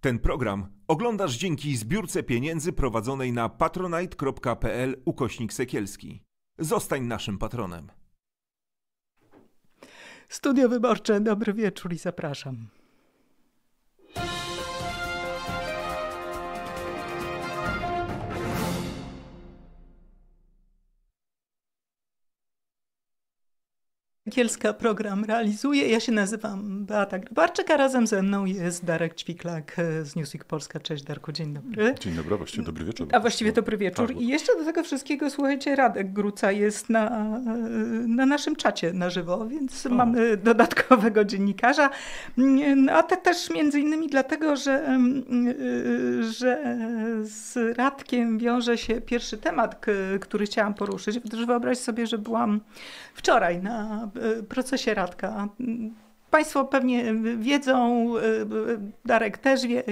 Ten program oglądasz dzięki zbiórce pieniędzy prowadzonej na patronite.pl/Sekielski. Zostań naszym patronem. Studio Wyborcze, dobry wieczór i zapraszam. Sekielska program realizuje. Ja się nazywam Beata Grybarczyk, a razem ze mną jest Darek Ćwiklak z Newsweek Polska. Cześć Darku, dzień dobry. Dzień dobry, właściwie dobry wieczór. A właściwie dobry wieczór. Tak. I jeszcze do tego wszystkiego, słuchajcie, Radek Gruca jest na naszym czacie na żywo, więc mamy dodatkowego dziennikarza. A to też między innymi dlatego, że z Radkiem wiąże się pierwszy temat, który chciałam poruszyć. Wyobraź sobie, że byłam wczoraj na procesie Radka. Państwo pewnie wiedzą, Darek też wie,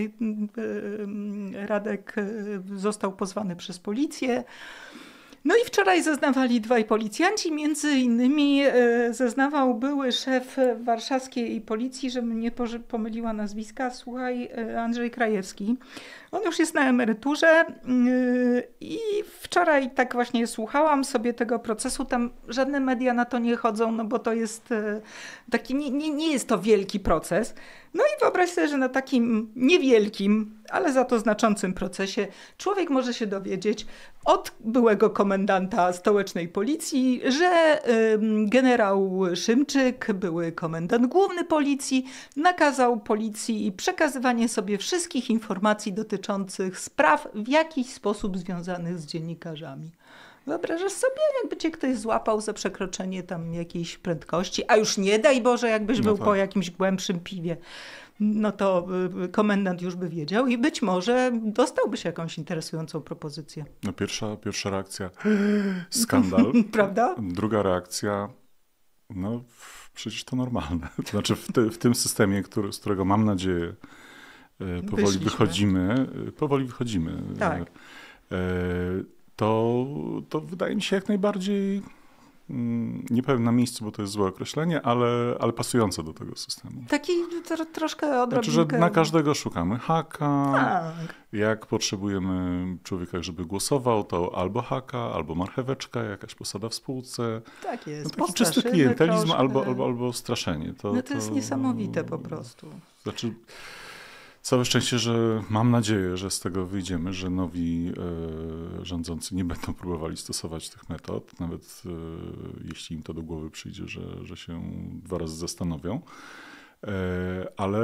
Radek został pozwany przez policję. No i wczoraj zeznawali dwaj policjanci, między innymi zeznawał były szef warszawskiej policji, żebym nie pomyliła nazwiska, słuchaj, Andrzej Krajewski. On już jest na emeryturze i wczoraj tak właśnie słuchałam sobie tego procesu, tam żadne media na to nie chodzą, no bo to jest taki, nie jest to wielki proces. No i wyobraź sobie, że na takim niewielkim, ale za to znaczącym procesie człowiek może się dowiedzieć od byłego komendanta stołecznej policji, że generał Szymczyk, były komendant główny policji, nakazał policji przekazywanie sobie wszystkich informacji dotyczących spraw w jakiś sposób związanych z dziennikarzami. Wyobrażasz sobie, jakby cię ktoś złapał za przekroczenie tam jakiejś prędkości, a już nie daj Boże, jakbyś był po jakimś głębszym piwie, no to komendant już by wiedział i być może dostałbyś jakąś interesującą propozycję. No pierwsza reakcja, skandal. Prawda? Druga reakcja, no przecież to normalne. To znaczy w tym systemie, z którego mam nadzieję powoli wychodzimy. Tak. To wydaje mi się jak najbardziej, nie powiem na miejscu, bo to jest złe określenie, ale pasujące do tego systemu. Taki troszkę odrobinkę. Znaczy, że na każdego szukamy haka. Tak. Jak potrzebujemy człowieka, żeby głosował, to albo haka, albo marcheweczka, jakaś posada w spółce. Tak jest. No taki czysty klientelizm albo straszenie. To jest niesamowite po prostu. Znaczy, całe szczęście, że mam nadzieję, że z tego wyjdziemy, że nowi rządzący nie będą próbowali stosować tych metod, nawet jeśli im to do głowy przyjdzie, że się dwa razy zastanowią, ale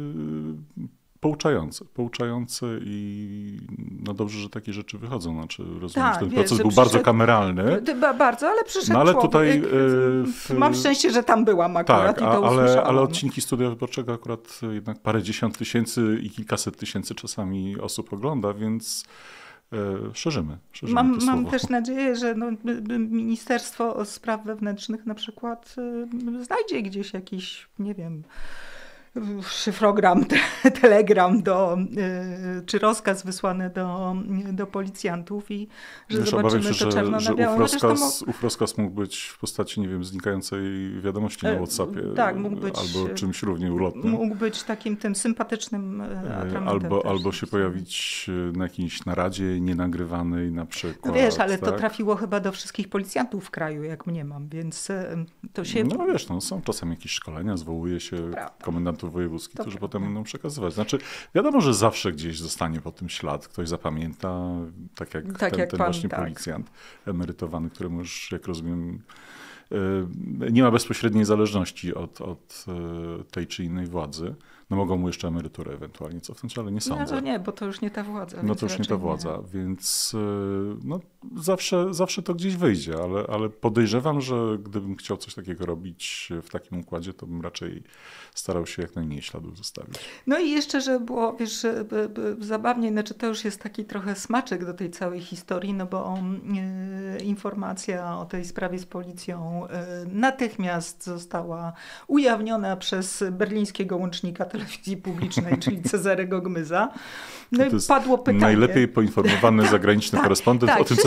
pouczające i no dobrze, że takie rzeczy wychodzą. Znaczy, rozumiem, że ten proces był bardzo kameralny. Bardzo, ale przyszedł no, ale człowiek. Tutaj, mam szczęście, że tam byłam akurat i to usłyszałam. Ale odcinki Studia Wyborczego akurat jednak parę dziesiąt tysięcy i kilkaset tysięcy czasami osób ogląda, więc szerzymy Mam też nadzieję, że Ministerstwo Spraw Wewnętrznych na przykład znajdzie gdzieś jakiś, nie wiem, szyfrogram, telegram czy rozkaz wysłany do policjantów i że zobaczymy to czarno na białym. Ów rozkaz mógł być w postaci, nie wiem, znikającej wiadomości na WhatsAppie. Tak, mógł być. Albo czymś równie ulotnym. Mógł być takim tym sympatycznym atramentem. Albo się pojawić na jakiejś naradzie nienagrywanej na przykład. No wiesz, ale to trafiło chyba do wszystkich policjantów w kraju, jak mniemam, więc to się... No wiesz, są czasem jakieś szkolenia, zwołuje się komendantów wojewódzkich, którzy potem będą przekazywać. Znaczy, wiadomo, że zawsze gdzieś zostanie po tym ślad. Ktoś zapamięta, tak jak ten właśnie policjant emerytowany, któremu już, jak rozumiem, nie ma bezpośredniej zależności od tej czy innej władzy. No mogą mu jeszcze emeryturę ewentualnie cofnąć, ale nie sądzę. No nie, bo to już nie ta władza. No to już nie ta władza, więc no, zawsze to gdzieś wyjdzie, ale podejrzewam, że gdybym chciał coś takiego robić w takim układzie, to bym raczej starał się jak najmniej śladów zostawić. No i jeszcze, żeby było, wiesz, zabawniej, znaczy to już jest taki trochę smaczek do tej całej historii, no bo informacja o tej sprawie z policją natychmiast została ujawniona przez berlińskiego łącznika telewizji publicznej, czyli Cezarego Gmyza. No i padło pytanie. Najlepiej poinformowany zagraniczny korespondent o tym, co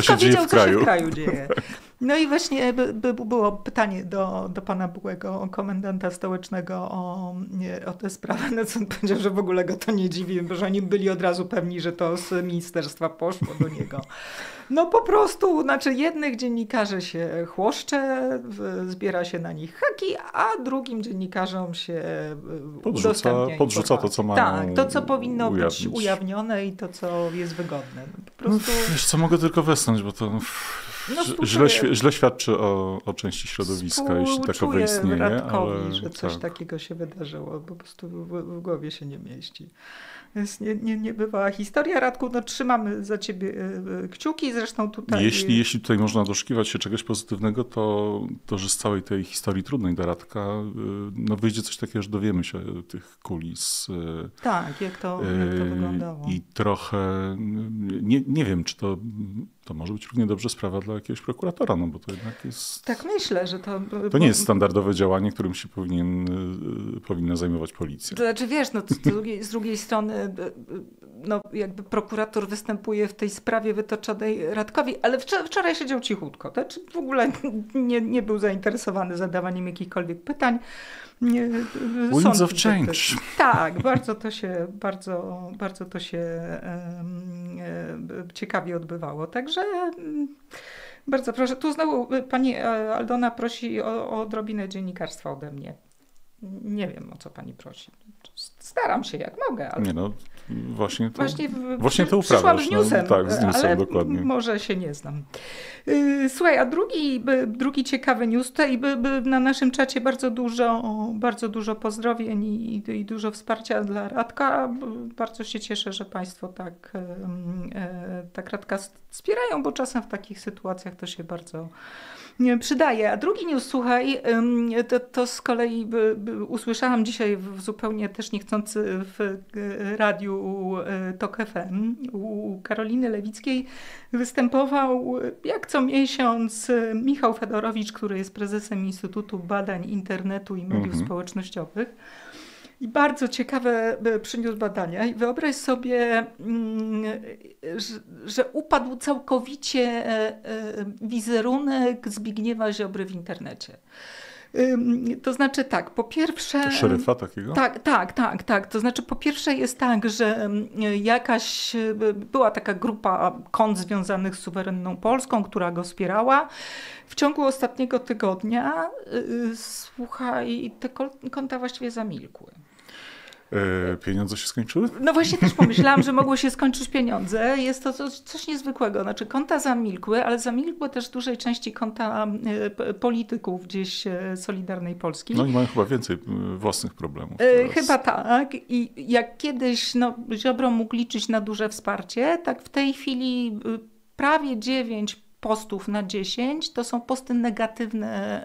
się dzieje w kraju. Co się w kraju dzieje. No i właśnie było pytanie do pana byłego komendanta stołecznego o tę sprawę, no co on powiedział, że w ogóle go to nie dziwi, bo że oni byli od razu pewni, że to z ministerstwa poszło do niego. No po prostu, znaczy jednych dziennikarzy się chłoszcze, zbiera się na nich haki, a drugim dziennikarzom się podrzuca to, co mają. Tak, to, co powinno być ujawnione i to, co jest wygodne. No, po prostu... Wiesz co, mogę tylko wesnąć, bo to źle świadczy o części środowiska, jeśli takowe istnieje. Radkowi, że coś takiego się wydarzyło, po prostu w głowie się nie mieści. Jest niebywała historia. Radku, no, trzymamy za ciebie kciuki, zresztą tutaj... Jeśli tutaj można doszukiwać się czegoś pozytywnego, to że z całej tej historii trudnej dla Radka no, wyjdzie coś takiego, że dowiemy się tych kulis. Tak, jak to wyglądało. I trochę, nie wiem, czy to może być równie dobrze sprawa dla jakiegoś prokuratora, no bo to jednak jest... Tak myślę, że to... To nie jest standardowe działanie, którym się powinna zajmować policja. To znaczy, wiesz, no, z drugiej strony no, jakby prokurator występuje w tej sprawie wytoczonej Radkowi, ale wczoraj siedział cichutko. To znaczy w ogóle nie był zainteresowany zadawaniem jakichkolwiek pytań. Winds of change. Tak, bardzo to się ciekawie odbywało. Także bardzo proszę. Tu znowu pani Aldona prosi o odrobinę dziennikarstwa ode mnie. Nie wiem, o co pani prosi. Staram się jak mogę, ale... Nie no, właśnie to uprawiasz. Z newsem, no, tak, z newsem, ale dokładnie. Może się nie znam. Słuchaj, a drugi ciekawy news, tutaj na naszym czacie bardzo dużo pozdrowień i dużo wsparcia dla Radka. Bardzo się cieszę, że państwo tak Radka wspierają, bo czasem w takich sytuacjach to się bardzo przydaje. A drugi news, słuchaj, to z kolei usłyszałam dzisiaj zupełnie też niechcący w radiu TOK FM u Karoliny Lewickiej występował jak co miesiąc Michał Fedorowicz, który jest prezesem Instytutu Badań Internetu i Mediów Społecznościowych. I bardzo ciekawe przyniósł badania. I wyobraź sobie, że upadł całkowicie wizerunek Zbigniewa Ziobry w internecie. To znaczy tak, po pierwsze... To szeryfa takiego? Tak. To znaczy po pierwsze jest tak, że była taka grupa kont związanych z suwerenną Polską, która go wspierała. W ciągu ostatniego tygodnia, słuchaj, te konta właściwie zamilkły. Pieniądze się skończyły? No właśnie też pomyślałam, że mogły się skończyć pieniądze. Jest to coś niezwykłego. Znaczy konta zamilkły, ale zamilkły też w dużej części konta polityków gdzieś Solidarnej Polski. No i mają chyba więcej własnych problemów. Chyba tak. I jak kiedyś Ziobro mógł liczyć na duże wsparcie, tak w tej chwili prawie 9 postów na 10 to są posty negatywne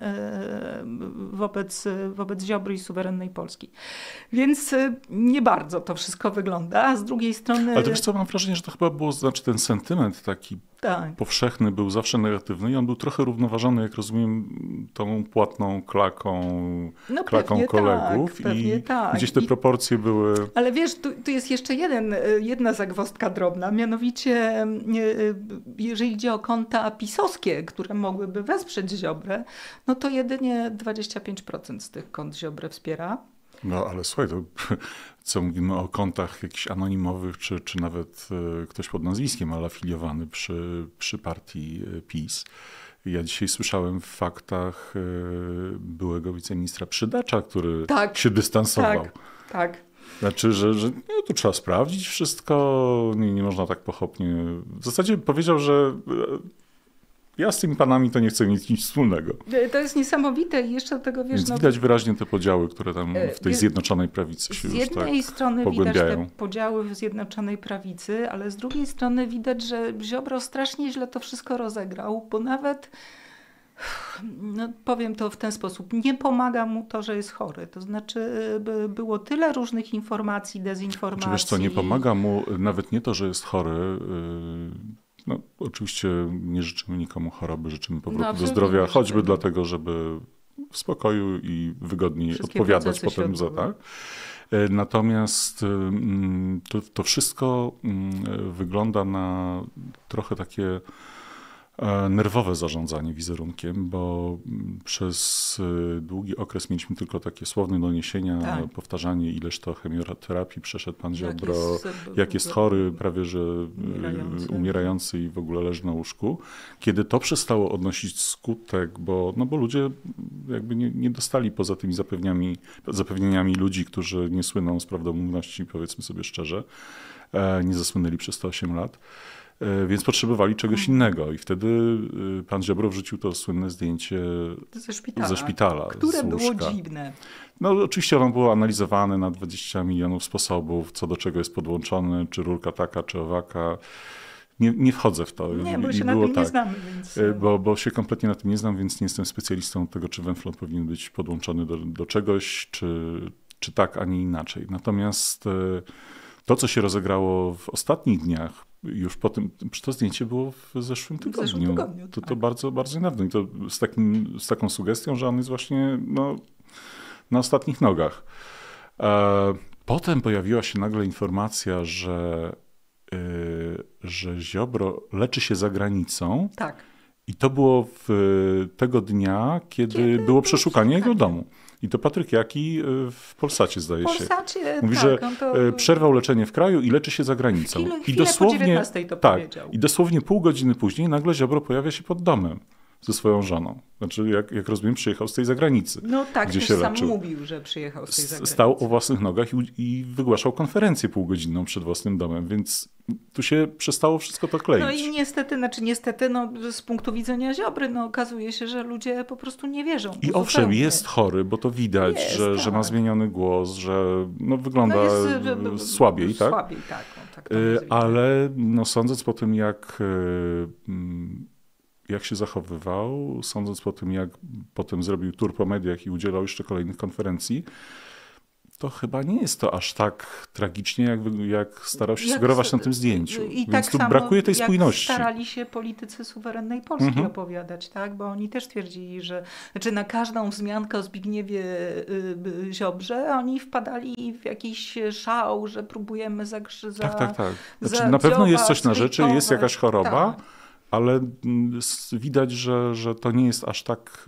wobec Ziobry i suwerennej Polski. Więc nie bardzo to wszystko wygląda, a z drugiej strony... Ale to wiesz co, mam wrażenie, że to chyba było, znaczy ten sentyment taki powszechny był zawsze negatywny i on był trochę równoważony, jak rozumiem, tą płatną klaką kolegów i gdzieś te proporcje były... Ale wiesz, tu jest jeszcze jedna zagwozdka drobna, mianowicie jeżeli idzie o konta pisowskie, które mogłyby wesprzeć Ziobrę, no to jedynie 25% z tych kont Ziobrę wspiera. No ale słuchaj, to co mówimy o kontach jakichś anonimowych, czy nawet ktoś pod nazwiskiem, ale afiliowany przy partii PiS. Ja dzisiaj słyszałem w faktach byłego wiceministra Przydacza, który się dystansował. Tak. Znaczy, że tu trzeba sprawdzić wszystko, nie można tak pochopnie. W zasadzie powiedział, że ja z tymi panami to nie chcę mieć nic wspólnego. To jest niesamowite i jeszcze do tego, wiesz... Więc widać wyraźnie te podziały, które tam w tej Zjednoczonej Prawicy się już tak pogłębiają. Z jednej strony widać te podziały w Zjednoczonej Prawicy, ale z drugiej strony widać, że Ziobro strasznie źle to wszystko rozegrał, bo nawet, powiem to w ten sposób, nie pomaga mu to, że jest chory. To znaczy było tyle różnych informacji, dezinformacji. Wiesz co, nie pomaga mu nawet nie to, że jest chory. No, oczywiście nie życzymy nikomu choroby, życzymy powrotu do zdrowia, choćby dlatego, żeby w spokoju i wygodniej odpowiadać potem za tak. Natomiast to wszystko wygląda na trochę takie nerwowe zarządzanie wizerunkiem, bo przez długi okres mieliśmy tylko takie słowne doniesienia, powtarzanie, ileż to chemioterapii przeszedł pan Ziobro, jak jest chory, prawie że umierający i w ogóle leży na łóżku. Kiedy to przestało odnosić skutek, bo ludzie jakby nie dostali poza tymi zapewnieniami ludzi, którzy nie słyną z prawdomówności, powiedzmy sobie szczerze, nie zasłynęli przez te 8 lat. Więc potrzebowali czegoś innego i wtedy pan Ziobro wrzucił to słynne zdjęcie ze szpitala które było dziwne. No oczywiście ono było analizowane na 20 milionów sposobów, co do czego jest podłączone, czy rurka taka, czy owaka. Nie wchodzę w to. Nie, bo się na tym nie znamy. Więc... Bo się kompletnie na tym nie znam, więc nie jestem specjalistą tego, czy węflon powinien być podłączony do czegoś, czy tak, a nie inaczej. Natomiast to, co się rozegrało w ostatnich dniach, już po tym, to zdjęcie było w zeszłym tygodniu. To bardzo, bardzo niedawno. I to z taką sugestią, że on jest właśnie na ostatnich nogach. Potem pojawiła się nagle informacja, że Ziobro leczy się za granicą. Tak. I to było tego dnia, kiedy było przeszukanie jego domu. I to Patryk Jaki w Polsacie, zdaje się. Mówi, że przerwał leczenie w kraju i leczy się za granicą. I dosłownie po 19 to powiedział. I dosłownie pół godziny później nagle Ziobro pojawia się pod domem ze swoją żoną. Znaczy, jak rozumiem, przyjechał z tej zagranicy. No tak, gdzie się sam mówił, że przyjechał z tej zagranicy. Stał o własnych nogach i wygłaszał konferencję półgodzinną przed własnym domem, więc tu się przestało wszystko to kleić. No i niestety, z punktu widzenia Ziobry, okazuje się, że ludzie po prostu nie wierzą. I owszem, jest chory, bo to widać, że ma zmieniony głos, że wygląda słabiej, tak? Słabiej, tak. Ale sądząc po tym, jak się zachowywał, sądząc po tym, jak potem zrobił tour po mediach i udzielał jeszcze kolejnych konferencji, to chyba nie jest to aż tak tragicznie, jak starał się sugerować na tym zdjęciu. I więc tak tu samo brakuje tej spójności. Starali się politycy suwerennej Polski opowiadać, tak? Bo oni też twierdzili, że na każdą wzmiankę o Zbigniewie Ziobrze oni wpadali w jakiś szał, że próbujemy Tak. Znaczy, na pewno jest coś na rzeczy, jest jakaś choroba, tak. Ale widać, że to nie jest aż tak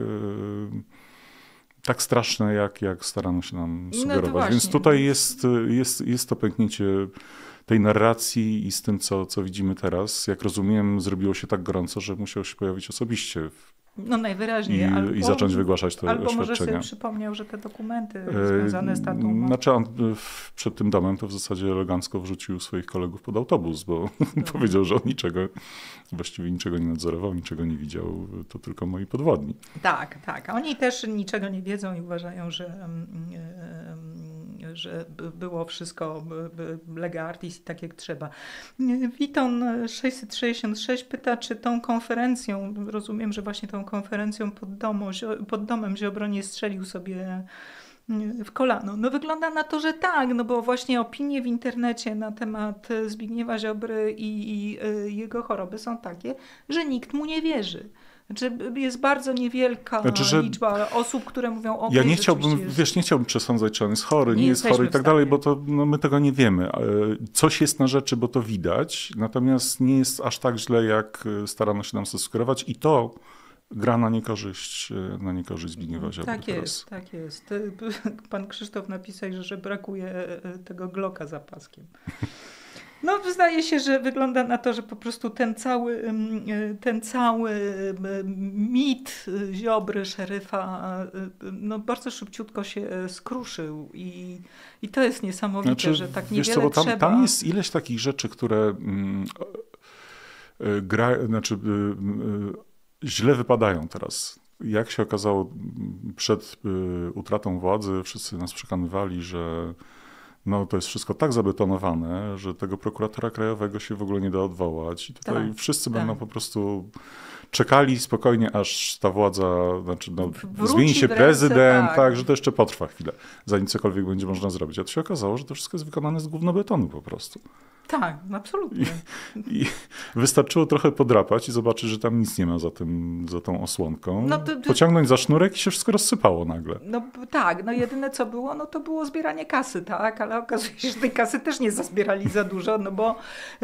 straszne, jak starano się nam sugerować. Więc tutaj jest to pęknięcie tej narracji i z tym, co widzimy teraz. Jak rozumiem, zrobiło się tak gorąco, że musiał się pojawić osobiście najwyraźniej. I zacząć wygłaszać te oświadczenia. Albo może sobie przypomniał, że te dokumenty związane z tatą... Znaczy on przed tym domem to w zasadzie elegancko wrzucił swoich kolegów pod autobus, bo powiedział, że on właściwie niczego nie nadzorował, niczego nie widział, to tylko moi podwodni. Tak. A oni też niczego nie wiedzą i uważają, że było wszystko lega artis i tak jak trzeba. Witon 666 pyta, czy tą konferencją, rozumiem, że właśnie tą konferencją pod domem Ziobro nie strzelił sobie w kolano. Wygląda na to, że tak, bo właśnie opinie w internecie na temat Zbigniewa Ziobry i jego choroby są takie, że nikt mu nie wierzy. Znaczy jest bardzo niewielka liczba osób, które mówią o ja nie chciałbym przesądzać, czy on jest chory, nie jest chory i tak dalej, bo to my tego nie wiemy. Coś jest na rzeczy, bo to widać, natomiast nie jest aż tak źle, jak starano się nam zasugerować i to gra na niekorzyść Zbigniewa Ziobry. Tak jest. Pan Krzysztof napisał, że brakuje tego Glocka za paskiem. Zdaje się, że wygląda na to, że po prostu ten cały mit Ziobry, szeryfa, bardzo szybciutko się skruszył i to jest niesamowite, że tak niewiele trzeba. Tam jest ileś takich rzeczy, które źle wypadają teraz. Jak się okazało, przed utratą władzy wszyscy nas przekonywali, że to jest wszystko tak zabetonowane, że tego prokuratora krajowego się w ogóle nie da odwołać. I tutaj wszyscy będą po prostu czekali spokojnie, aż ta władza, zmieni się prezydent, że to jeszcze potrwa chwilę, zanim cokolwiek będzie można zrobić. A to się okazało, że to wszystko jest wykonane z gównobetonu po prostu. Tak, absolutnie. I wystarczyło trochę podrapać i zobaczyć, że tam nic nie ma za tą osłonką. No pociągnąć za sznurek i się wszystko rozsypało nagle. No tak, no jedyne co było, no to było zbieranie kasy, tak? Ale okazuje się, że tej kasy też nie zazbierali za dużo, no bo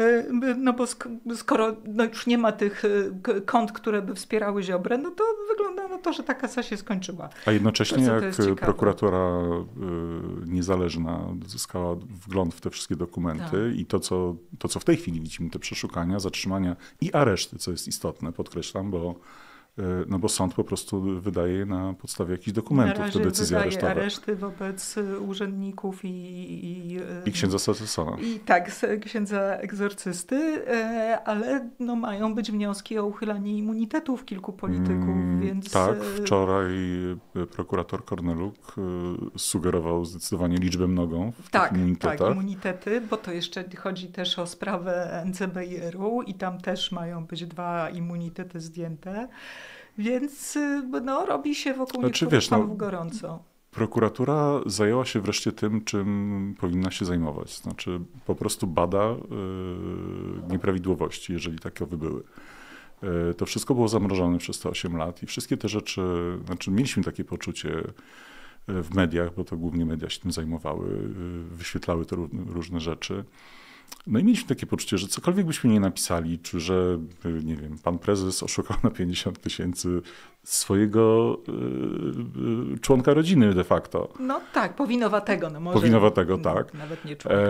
skoro już nie ma tych kont, które by wspierały Ziobrę, no to wygląda na to, że ta kasa się skończyła. A jednocześnie jak prokuratura niezależna zyskała wgląd w te wszystkie dokumenty i to, co w tej chwili widzimy, te przeszukania, zatrzymania i areszty, co jest istotne, podkreślam, bo sąd po prostu wydaje na podstawie jakichś dokumentów te decyzje aresztowe. Areszty wobec urzędników i księdza Satesona. I tak, księdza egzorcysty, ale mają być wnioski o uchylanie immunitetów kilku polityków, więc... Tak, wczoraj prokurator Korneluk sugerował zdecydowanie liczbę mnogą w tych immunitetach. Tak, immunitety, bo to jeszcze chodzi też o sprawę NCBR-u i tam też mają być 2 immunitety zdjęte. Więc robi się wokół niektórych panów gorąco. Prokuratura zajęła się wreszcie tym, czym powinna się zajmować. Znaczy po prostu bada nieprawidłowości, jeżeli takowe były. To wszystko było zamrożone przez te 8 lat i wszystkie te rzeczy, mieliśmy takie poczucie w mediach, bo to głównie media się tym zajmowały, wyświetlały te różne rzeczy. No i mieliśmy takie poczucie, że cokolwiek byśmy nie napisali, czy że, nie wiem, pan prezes oszukał na 50 000 swojego członka rodziny de facto. No tak, powinowatego. Może, powinowatego, tak. Nawet nie członka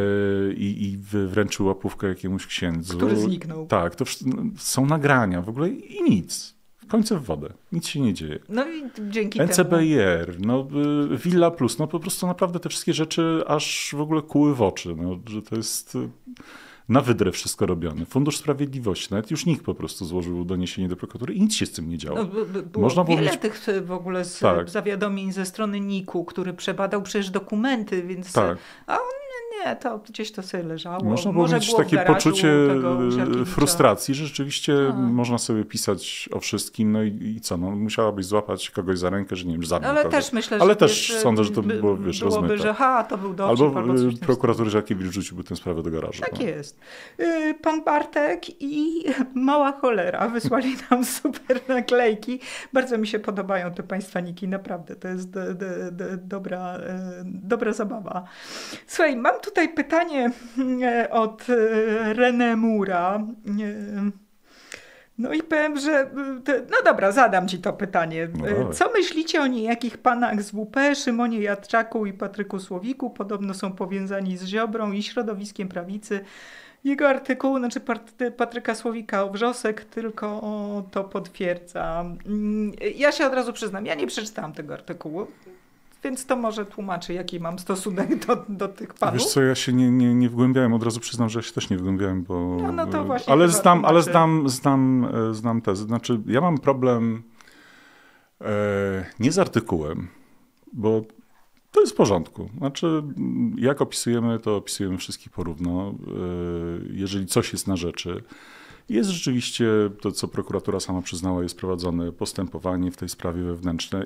I wręczył łapówkę jakiemuś księdzu. Który zniknął. Tak, to są nagrania w ogóle i nic. Końce w wodę. Nic się nie dzieje. No i dzięki NCBR, Villa Plus, po prostu naprawdę te wszystkie rzeczy aż w ogóle kuły w oczy, że to jest na wydrę wszystko robione. Fundusz Sprawiedliwości, nawet już NIK po prostu złożył doniesienie do prokuratury i nic się z tym nie działo. Było wiele tych w ogóle zawiadomień ze strony NIK-u, który przebadał przecież dokumenty, więc... Tak. A on nie, to gdzieś to sobie leżało. Można było mieć takie poczucie frustracji, że rzeczywiście można sobie pisać o wszystkim, i co, musiałabyś złapać kogoś za rękę, że nie wiem, zabił Ale kogoś. też myślę, ale też sądzę, że to było, rozmyte. Że to był dowcip. Albo prokurator Żakiewicz rzuciłby tę sprawę do garażu. Tak jest. Pan Bartek i mała cholera wysłali nam super naklejki. Bardzo mi się podobają te państwaniki, naprawdę. To jest dobra zabawa. Słuchaj, mam tutaj pytanie od René Mura. No i powiem, że... No dobra, zadam ci to pytanie. Co myślicie o niejakich panach z WP, Szymonie Jadczaku i Patryku Słowiku? Podobno są powiązani z Ziobrą i środowiskiem prawicy. Jego artykuł, Patryka Słowika o Wrzosek, tylko to potwierdza. Ja się od razu przyznam, ja nie przeczytałam tego artykułu. Więc to może tłumaczy, jaki mam stosunek do tych panów. Wiesz co, ja się nie wgłębiałem, od razu przyznam, że ja się też nie wgłębiałem, bo... No to właśnie. Ale znam tezy. Znaczy, ja mam problem nie z artykułem, bo to jest w porządku. Znaczy, jak opisujemy, to opisujemy wszystkich porówno. Jeżeli coś jest na rzeczy, jest rzeczywiście to, co prokuratura sama przyznała, jest prowadzone postępowanie w tej sprawie wewnętrzne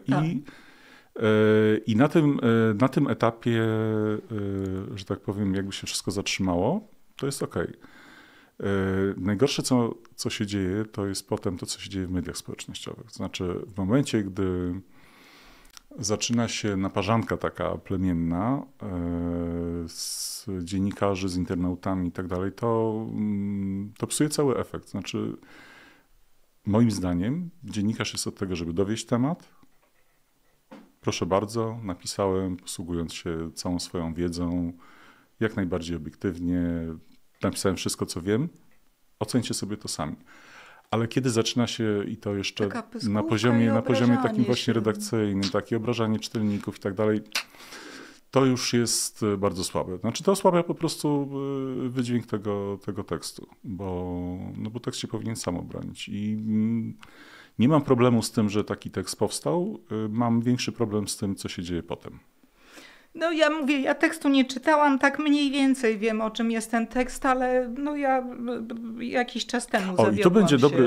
i na tym etapie, że tak powiem, jakby się wszystko zatrzymało, to jest okej. Najgorsze, co się dzieje, to jest potem to, co się dzieje w mediach społecznościowych. To znaczy, w momencie, gdy zaczyna się naparzanka taka plemienna z dziennikarzy, z internautami i tak dalej, to psuje cały efekt. Znaczy, moim zdaniem, dziennikarz jest od tego, żeby dowieść temat. Proszę bardzo, napisałem, posługując się całą swoją wiedzą, jak najbardziej obiektywnie, napisałem wszystko, co wiem, oceńcie sobie to sami. Ale kiedy zaczyna się i to jeszcze na poziomie takim właśnie redakcyjnym, takie obrażanie czytelników i tak dalej, to już jest bardzo słabe. Znaczy to osłabia po prostu wydźwięk tego tekstu, bo tekst się powinien sam obronić. I nie mam problemu z tym, że taki tekst powstał, mam większy problem z tym, co się dzieje potem. No ja mówię, ja tekstu nie czytałam, tak mniej więcej wiem, o czym jest ten tekst, ale no ja jakiś czas temu zawiodłam i to będzie dobre,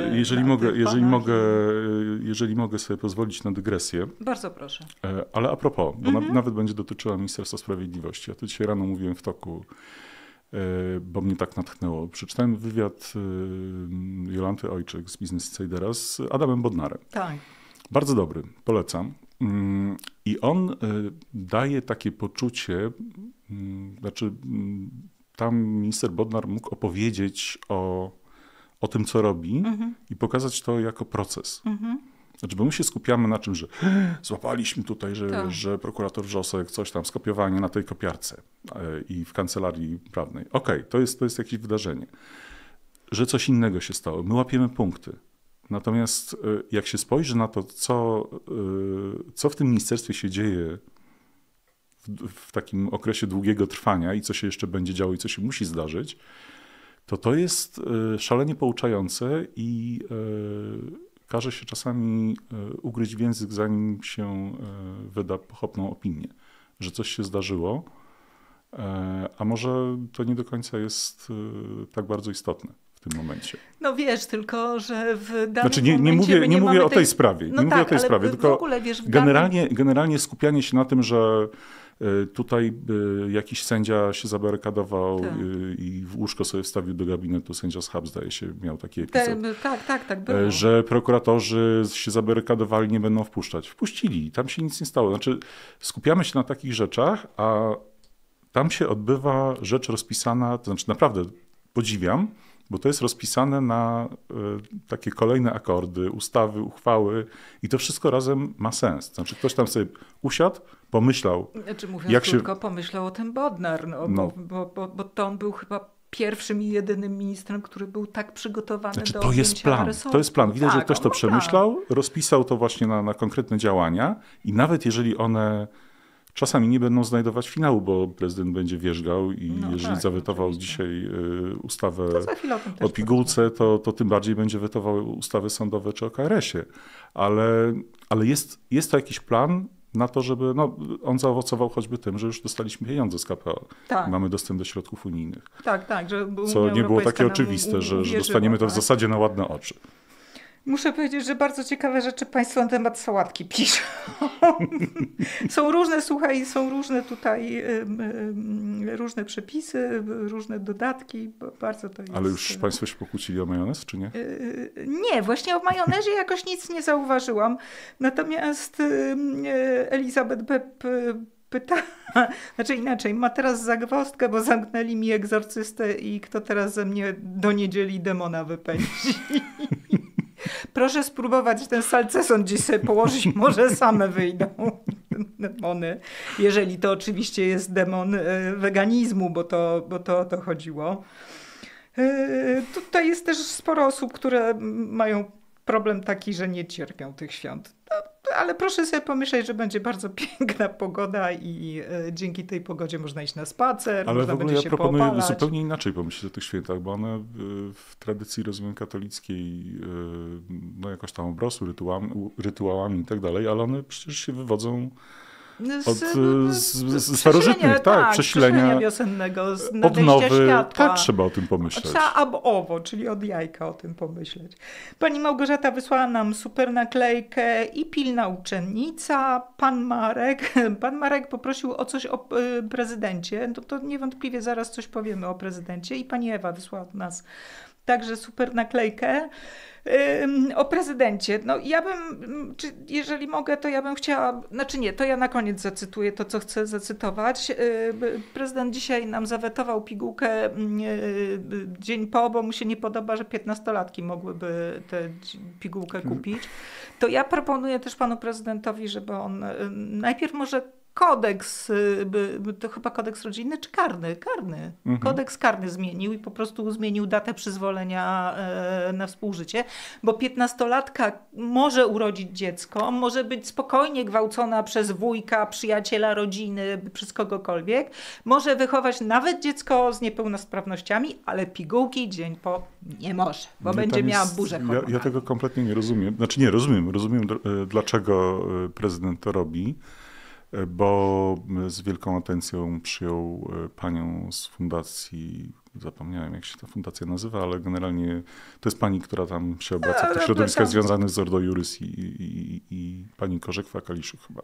jeżeli mogę sobie pozwolić na dygresję. Bardzo proszę. Ale a propos, bo nawet będzie dotyczyła Ministerstwa Sprawiedliwości. Ja tu dzisiaj rano mówiłem w toku bo mnie tak natchnęło. Przeczytałem wywiad Jolanty Ojczyk z Business Insidera z Adamem Bodnarem. Tak. Bardzo dobry, polecam. I on daje takie poczucie, znaczy tam minister Bodnar mógł opowiedzieć o tym, co robi i pokazać to jako proces. Znaczy, bo my się skupiamy na czym, że złapaliśmy tutaj, że prokurator Wrzosek, coś tam, skopiowanie na tej kopiarce i w kancelarii prawnej. Okej, to jest jakieś wydarzenie. Że coś innego się stało. My łapiemy punkty. Natomiast jak się spojrzy na to, co w tym ministerstwie się dzieje w takim okresie długiego trwania i co się jeszcze będzie działo i co się musi zdarzyć, to jest szalenie pouczające i każe się czasami ugryźć w język, zanim się wyda pochopną opinię, że coś się zdarzyło, a może to nie do końca jest tak bardzo istotne w tym momencie. No wiesz, tylko że w danym znaczy momencie nie mówię o tej sprawie, no nie mówię o tej sprawie, tylko w ogóle, wiesz, generalnie skupianie się na tym, że tutaj jakiś sędzia się zabarykadował i w łóżko sobie wstawił do gabinetu, sędzia Schab, zdaje się, miał taki epizod. Tak było. Że prokuratorzy się zabarykadowali, nie będą wpuszczać. Wpuścili, tam się nic nie stało. Znaczy skupiamy się na takich rzeczach, a tam się odbywa rzecz rozpisana, to znaczy naprawdę podziwiam, bo to jest rozpisane na takie kolejne akordy, ustawy, uchwały i to wszystko razem ma sens. Znaczy ktoś tam sobie usiadł, pomyślał. Znaczy mówiąc krótko, pomyślał o tym Bodnar, bo to on był chyba pierwszym i jedynym ministrem, który był tak przygotowany do to jest plan. resortu. To jest plan. Widać, że ktoś to przemyślał, plan. rozpisał to właśnie na konkretne działania i nawet jeżeli one czasami nie będą znajdować finału, bo prezydent będzie wierzgał i jeżeli zawetował oczywiście dzisiaj ustawę o pigułce, to tym bardziej będzie wetował ustawy sądowe czy o KRS-ie. Ale jest to jakiś plan na to, żeby on zaowocował choćby tym, że już dostaliśmy pieniądze z KPO. Tak. Mamy dostęp do środków unijnych. Tak. Że co nie było takie oczywiste, że dostaniemy to w zasadzie na ładne oczy. Muszę powiedzieć, że bardzo ciekawe rzeczy państwo na temat sałatki piszą. Są różne tutaj różne przepisy, różne dodatki. Bardzo to jest... Ale już państwo się pokłócili o majonez, czy nie? Nie, właśnie o majonezie jakoś nic nie zauważyłam. Natomiast Elizabeth pyta, znaczy inaczej, ma teraz zagwozdkę, bo zamknęli mi egzorcystę i kto teraz ze mnie do niedzieli demona wypędzi. Proszę spróbować ten salceson gdzieś sobie położyć, może same wyjdą demony. Jeżeli to oczywiście jest demon weganizmu, bo to o to chodziło. Tutaj jest też sporo osób, które mają problem taki, że nie cierpią tych świąt. Ale proszę sobie pomyśleć, że będzie bardzo piękna pogoda i dzięki tej pogodzie można iść na spacer, ale można w ogóle będzie się poopalać. Ja proponuję zupełnie inaczej pomyśleć o tych świętach, bo one w tradycji, rozumiem, katolickiej jakoś tam obrosły rytuałami i tak dalej, ale one przecież się wywodzą z starożytnych, przesilenia wiosennego, z odnowy, światła. Tak trzeba o tym pomyśleć. Trzeba ab-owo, czyli od jajka o tym pomyśleć. Pani Małgorzata wysłała nam super naklejkę i pilna uczennica. Pan Marek poprosił o coś o prezydencie. To niewątpliwie zaraz coś powiemy o prezydencie. I pani Ewa wysłała do nas także super naklejkę o prezydencie. Ja bym, jeżeli mogę, to ja bym chciała, to ja na koniec zacytuję to, co chcę zacytować. Prezydent dzisiaj nam zawetował pigułkę dzień po, bo mu się nie podoba, że 15-latki mogłyby tę pigułkę kupić. To ja proponuję też panu prezydentowi, żeby on najpierw może kodeks, to chyba kodeks rodzinny czy karny? Kodeks karny zmienił i po prostu zmienił datę przyzwolenia na współżycie, bo 15-latka może urodzić dziecko, może być spokojnie gwałcona przez wujka, przyjaciela rodziny, przez kogokolwiek, może wychować nawet dziecko z niepełnosprawnościami, ale pigułki dzień po nie może, bo będzie miała burzę hormonalną. Ja tego kompletnie nie rozumiem. Znaczy nie, rozumiem dlaczego prezydent to robi, bo z wielką atencją przyjął panią z fundacji zapomniałem jak się ta fundacja nazywa, ale generalnie to jest pani, która tam się obraca w tych środowiskach związanych z Ordo Iuris i pani Korzekwa-Kaliszuk chyba.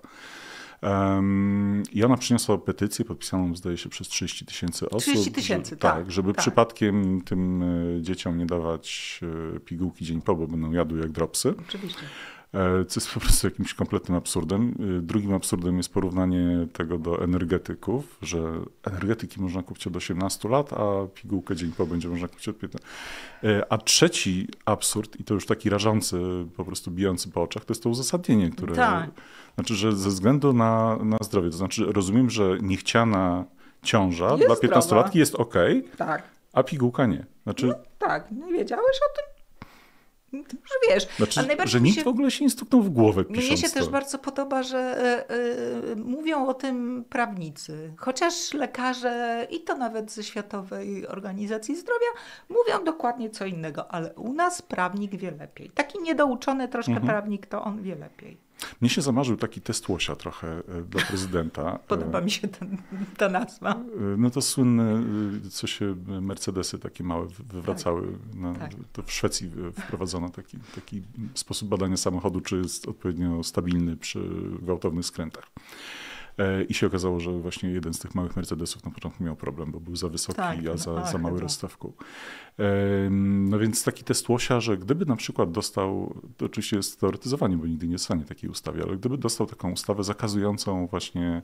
I ona przyniosła petycję podpisaną, zdaje się, przez 30 000 osób. 30 000, tak. Żeby przypadkiem tym dzieciom nie dawać pigułki dzień po, bo będą jadły jak dropsy. Oczywiście. Co jest po prostu jakimś kompletnym absurdem. Drugim absurdem jest porównanie tego do energetyków, że energetyki można kupić od 18 lat, a pigułkę dzień po będzie można kupić od 15. A trzeci absurd, i to już taki rażący, po prostu bijący po oczach, to jest to uzasadnienie, które... Tak. Znaczy, że ze względu na zdrowie, to znaczy rozumiem, że niechciana ciąża jest dla 15-latki jest okej, tak. A pigułka nie. Znaczy... No, tak, nie wiedziałeś o tym? Że wiesz, znaczy, że nikt w ogóle się nie stuknął w głowę pisząc Mnie się to. też bardzo podoba, że mówią o tym prawnicy, chociaż lekarze i to nawet ze Światowej Organizacji Zdrowia mówią dokładnie co innego, ale u nas prawnik wie lepiej. Taki niedouczony troszkę prawnik, to on wie lepiej. Mnie się zamarzył taki test łosia trochę dla prezydenta. Podoba mi się ta nazwa. No to słynne, co się Mercedesy takie małe wywracały. Tak. To w Szwecji wprowadzono taki sposób badania samochodu, czy jest odpowiednio stabilny przy gwałtownych skrętach. I się okazało, że właśnie jeden z tych małych Mercedesów na początku miał problem, bo był za wysoki, a za mały rozstawką. No więc taki test łosia, że gdyby na przykład dostał, to oczywiście jest teoretyzowanie, bo nigdy nie dostanie takiej ustawy, ale gdyby dostał taką ustawę zakazującą właśnie,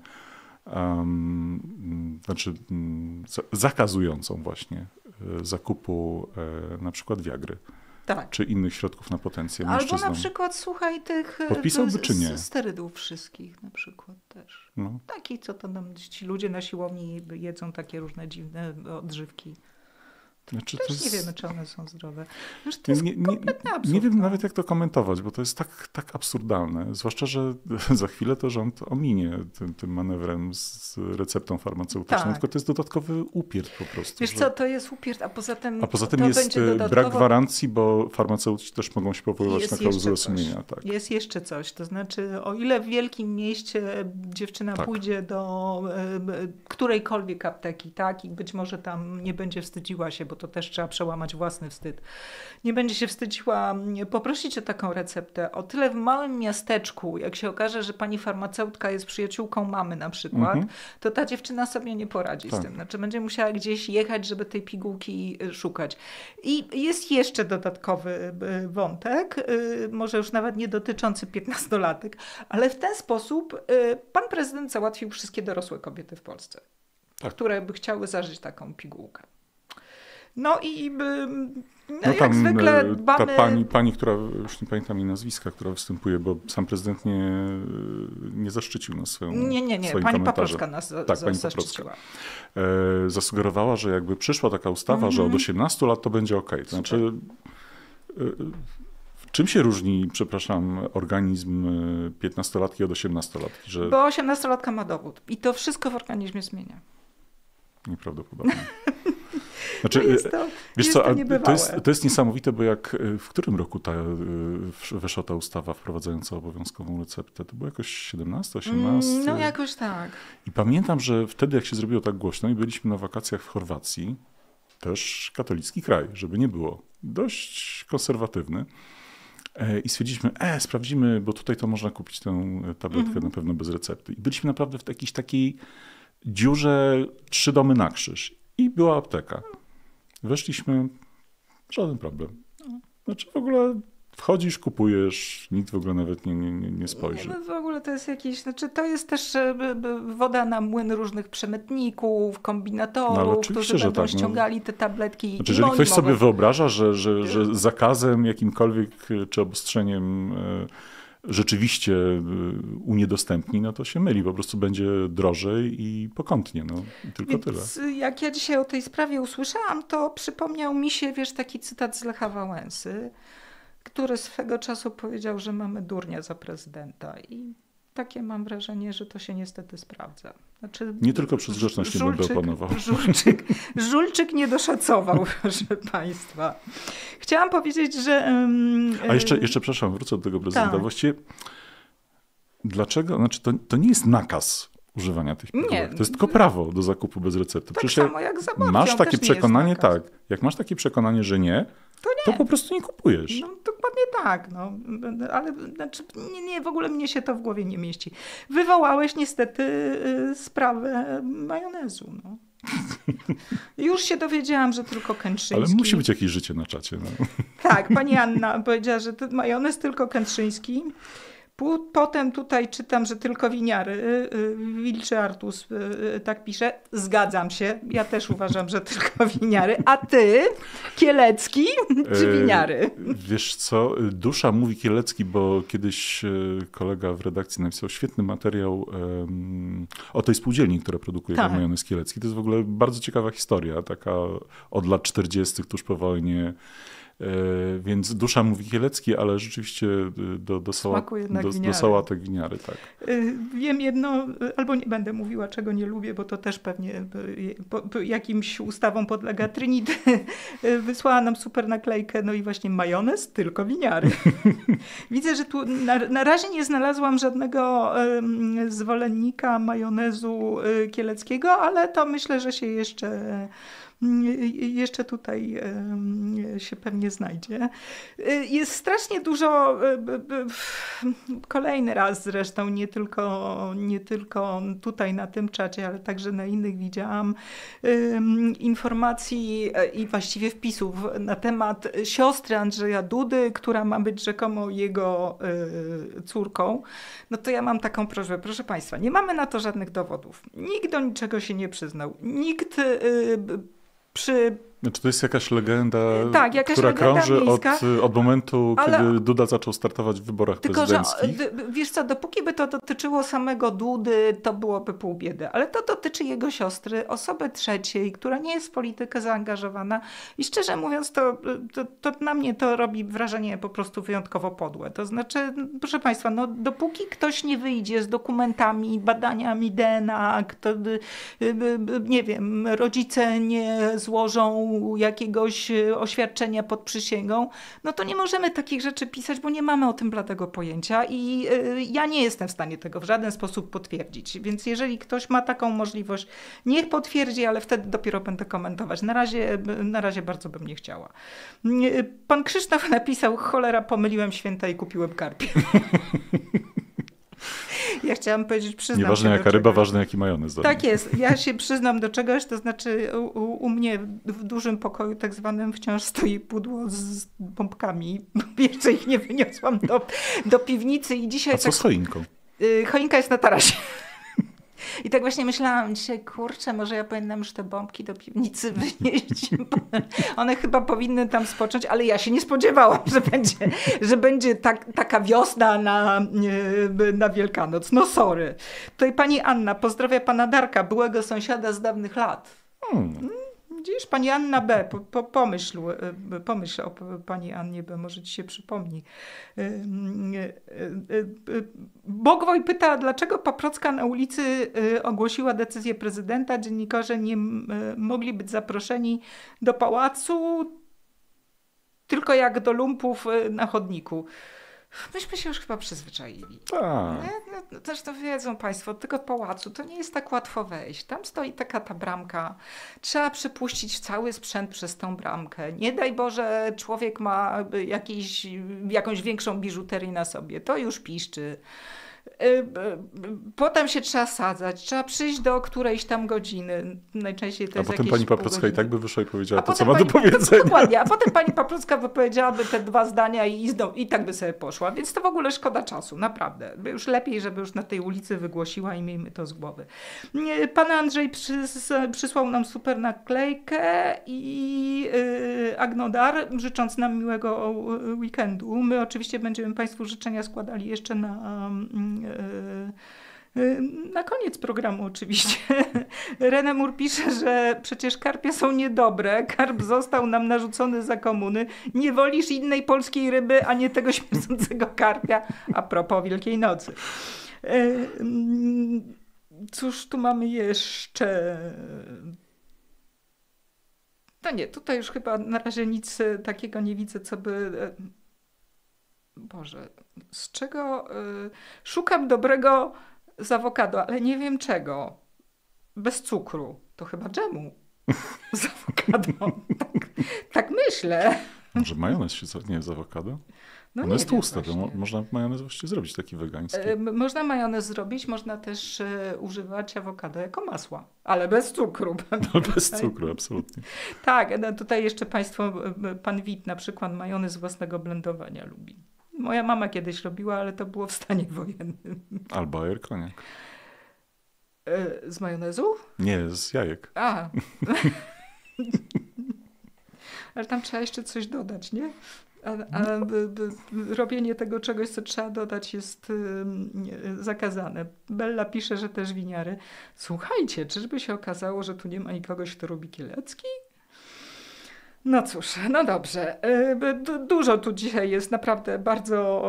zakazującą właśnie zakupu na przykład Viagry. Tak. Czy innych środków na potencję mężczyznom. Albo na przykład, słuchaj, tych podpisałby, czy nie? sterydów wszystkich na przykład też. No. Taki, co to tam ci ludzie na siłowni jedzą takie różne dziwne odżywki. Znaczy, też nie wiemy, czy one są zdrowe. Znaczy, to jest kompletny absurd. Nie wiem nawet, jak to komentować, bo to jest tak absurdalne. Zwłaszcza, że za chwilę to rząd ominie tym manewrem z receptą farmaceutyczną. Tak. Tylko to jest dodatkowy upierd po prostu. Wiesz co, to jest upierd, a poza tym to jest brak gwarancji, bo farmaceuci też mogą się powoływać na klauzulę sumienia. Tak. Jest jeszcze coś. To znaczy, o ile w wielkim mieście dziewczyna pójdzie do którejkolwiek apteki, tak, i być może tam nie będzie wstydziła się, bo to też trzeba przełamać własny wstyd. Nie będzie się wstydziła poprosić o taką receptę. O tyle w małym miasteczku, jak się okaże, że pani farmaceutka jest przyjaciółką mamy na przykład, to ta dziewczyna sobie nie poradzi z tym. Znaczy będzie musiała gdzieś jechać, żeby tej pigułki szukać. I jest jeszcze dodatkowy wątek, może już nawet nie dotyczący 15-latek, ale w ten sposób pan prezydent załatwił wszystkie dorosłe kobiety w Polsce, które by chciały zażyć taką pigułkę. No i jak tam zwykle dbamy... Ta pani, która, już nie pamiętam jej nazwiska, która występuje, bo sam prezydent nie zaszczycił nas swoją Nie. Pani Paprocka nas zaszczyciła. Zasugerowała, że jakby przyszła taka ustawa, że od 18 lat to będzie okej. To znaczy, czym się różni, przepraszam, organizm 15-latki od 18-latki? Że... Bo 18-latka ma dowód i to wszystko w organizmie zmienia. Nieprawdopodobne. Znaczy, to jest niesamowite, bo w którym roku weszła ta ustawa wprowadzająca obowiązkową receptę? To było jakoś 17, 18? No jakoś tak. I pamiętam, że wtedy jak się zrobiło tak głośno i byliśmy na wakacjach w Chorwacji, też katolicki kraj, żeby nie było, dość konserwatywny. I stwierdziliśmy, sprawdzimy, bo tutaj to można kupić tę tabletkę na pewno bez recepty. I byliśmy naprawdę w jakiejś takiej dziurze 3 domy na krzyż. I była apteka. Weszliśmy, żaden problem. Znaczy w ogóle wchodzisz, kupujesz, nikt w ogóle nawet nie spojrzy. W ogóle to jest jakieś, to jest też woda na młyn różnych przemytników, kombinatorów, którzy będą ściągali te tabletki. Znaczy, jeżeli ktoś sobie wyobraża, że zakazem jakimkolwiek czy obostrzeniem rzeczywiście uniedostępni, no to się myli. Po prostu będzie drożej i pokątnie. I tylko tyle. Jak ja dzisiaj o tej sprawie usłyszałam, to przypomniał mi się, taki cytat z Lecha Wałęsy, który swego czasu powiedział, że mamy durnia za prezydenta. I takie mam wrażenie, że to się niestety sprawdza. Znaczy, nie tylko przez grzeczność nie będę oponował. Żulczyk nie doszacował, proszę państwa. Chciałam powiedzieć, że... A jeszcze, przepraszam, wrócę do tego prezydenta. Właściwie dlaczego? Znaczy to nie jest nakaz używania tych pigułek. To jest tylko prawo do zakupu bez recepty. Tak samo jak za morfią, masz takie przekonanie, tak. Jak masz takie przekonanie, że nie, to po prostu nie kupujesz. No, dokładnie tak. No. Ale znaczy, nie, w ogóle mnie się to w głowie nie mieści. Wywołałeś niestety sprawę majonezu. No. Już się dowiedziałam, że tylko Kętrzyński. Ale musi być jakieś życie na czacie. No. Tak, pani Anna powiedziała, że to majonez tylko Kętrzyński. Potem tutaj czytam, że tylko winiary. Wilczy Artus tak pisze. Zgadzam się. Ja też uważam, że tylko winiary. A ty, Kielecki czy winiary? Wiesz co, Dusza mówi Kielecki, bo kiedyś kolega w redakcji napisał świetny materiał o tej spółdzielni, która produkuje majonez Kielecki. To jest w ogóle bardzo ciekawa historia, taka od lat 40. tuż po wojnie. Więc Dusza mówi Kielecki, ale rzeczywiście do sałatek winiary, tak. Wiem jedno, albo nie będę mówiła, czego nie lubię, bo to też pewnie jakimś ustawom podlega. Trinity wysłała nam super naklejkę, no i właśnie majonez, tylko winiary. Widzę, że tu na razie nie znalazłam żadnego zwolennika majonezu kieleckiego, ale to myślę, że się jeszcze tutaj się pewnie znajdzie. Jest strasznie dużo, kolejny raz zresztą, nie tylko tutaj na tym czacie, ale także na innych widziałam informacji i właściwie wpisów na temat siostry Andrzeja Dudy, która ma być rzekomo jego córką. No to ja mam taką prośbę, proszę Państwa, nie mamy na to żadnych dowodów. Nikt do niczego się nie przyznał. Nikt Znaczy to jest jakaś legenda, jakaś która legenda krąży od momentu, ale kiedy Duda zaczął startować w wyborach prezydenckich. Że, wiesz co, dopóki by to dotyczyło samego Dudy, to byłoby pół biedy. Ale to dotyczy jego siostry, osoby trzeciej, która nie jest w politykę zaangażowana. I szczerze mówiąc, to na mnie to robi wrażenie po prostu wyjątkowo podłe. To znaczy, proszę Państwa, no dopóki ktoś nie wyjdzie z dokumentami, badaniami DNA, nie wiem, rodzice nie złożą jakiegoś oświadczenia pod przysięgą, no to nie możemy takich rzeczy pisać, bo nie mamy o tym bladego pojęcia i ja nie jestem w stanie tego w żaden sposób potwierdzić. Więc jeżeli ktoś ma taką możliwość, niech potwierdzi, ale wtedy dopiero będę komentować. Na razie bardzo bym nie chciała. Pan Krzysztof napisał, cholera, pomyliłem święta i kupiłem karpie. Ja chciałam powiedzieć, przyznam Nieważne się jaka ryba, ważne jaki majonez. Tak jest. Ja się przyznam do czegoś, to znaczy u mnie w dużym pokoju tak zwanym wciąż stoi pudło z pompkami. Jeszcze ich nie wyniosłam do piwnicy i dzisiaj... A co z choinką? Choinka jest na tarasie. I tak właśnie myślałam dzisiaj, kurczę, może ja powinnam już te bombki do piwnicy wynieść. One chyba powinny tam spocząć, ale ja się nie spodziewałam, że będzie taka wiosna na Wielkanoc. No sorry. Tutaj pani Anna pozdrawia pana Darka, byłego sąsiada z dawnych lat. Widzisz, pani Anna B., pomyśl o pani Annie B., może ci się przypomni. Bogwoj pyta, dlaczego Paprocka na ulicy ogłosiła decyzję prezydenta. Dziennikarze nie mogli być zaproszeni do pałacu, tylko jak do lumpów na chodniku. Myśmy się już chyba przyzwyczaili. No, zresztą wiedzą Państwo, tylko do pałacu to nie jest tak łatwo wejść. Tam stoi ta bramka. Trzeba przepuścić cały sprzęt przez tą bramkę. Nie daj Boże, człowiek ma jakąś większą biżuterię na sobie. To już piszczy. Potem się trzeba sadzać, trzeba przyjść do którejś tam godziny. Najczęściej to jest potem pani Paprocka i tak by wyszła i powiedziała to, co ma do powiedzenia. Dokładnie, a potem pani Paprocka wypowiedziałaby te 2 zdania i tak by sobie poszła. Więc to w ogóle szkoda czasu, naprawdę. Już lepiej, żeby już na tej ulicy wygłosiła i miejmy to z głowy. Pan Andrzej przysłał nam super naklejkę i Agnodar, życząc nam miłego weekendu. My oczywiście będziemy Państwu życzenia składali jeszcze na koniec programu oczywiście. Renemur pisze, że przecież karpie są niedobre. Karp został nam narzucony za komuny. Nie wolisz innej polskiej ryby, a nie tego śmierdzącego karpia. A propos Wielkiej Nocy. Cóż tu mamy jeszcze? No nie, tutaj już chyba na razie nic takiego nie widzę, co by... Boże, z czego... Szukam dobrego z awokado, ale nie wiem czego. Bez cukru. To chyba dżemu z awokado. Tak myślę. Może majonez się nie z awokado? No ono jest tłuste, to można majonez właściwie zrobić taki wegański. Można majonez zrobić, można też używać awokado jako masła, ale bez cukru. No, bez cukru, absolutnie. Tak, no tutaj jeszcze pan Wit na przykład majonez własnego blendowania lubi. Moja mama kiedyś robiła, ale to było w stanie wojennym. Albo ajerkoniak. Z majonezu? Nie, z jajek. A. Ale tam trzeba jeszcze coś dodać, nie? A robienie tego czegoś, co trzeba dodać, jest zakazane. Bella pisze, że też winiary. Słuchajcie, czyżby się okazało, że tu nie ma nikogo, kto robi kielecki? No cóż, no dobrze. Dużo tu dzisiaj jest naprawdę bardzo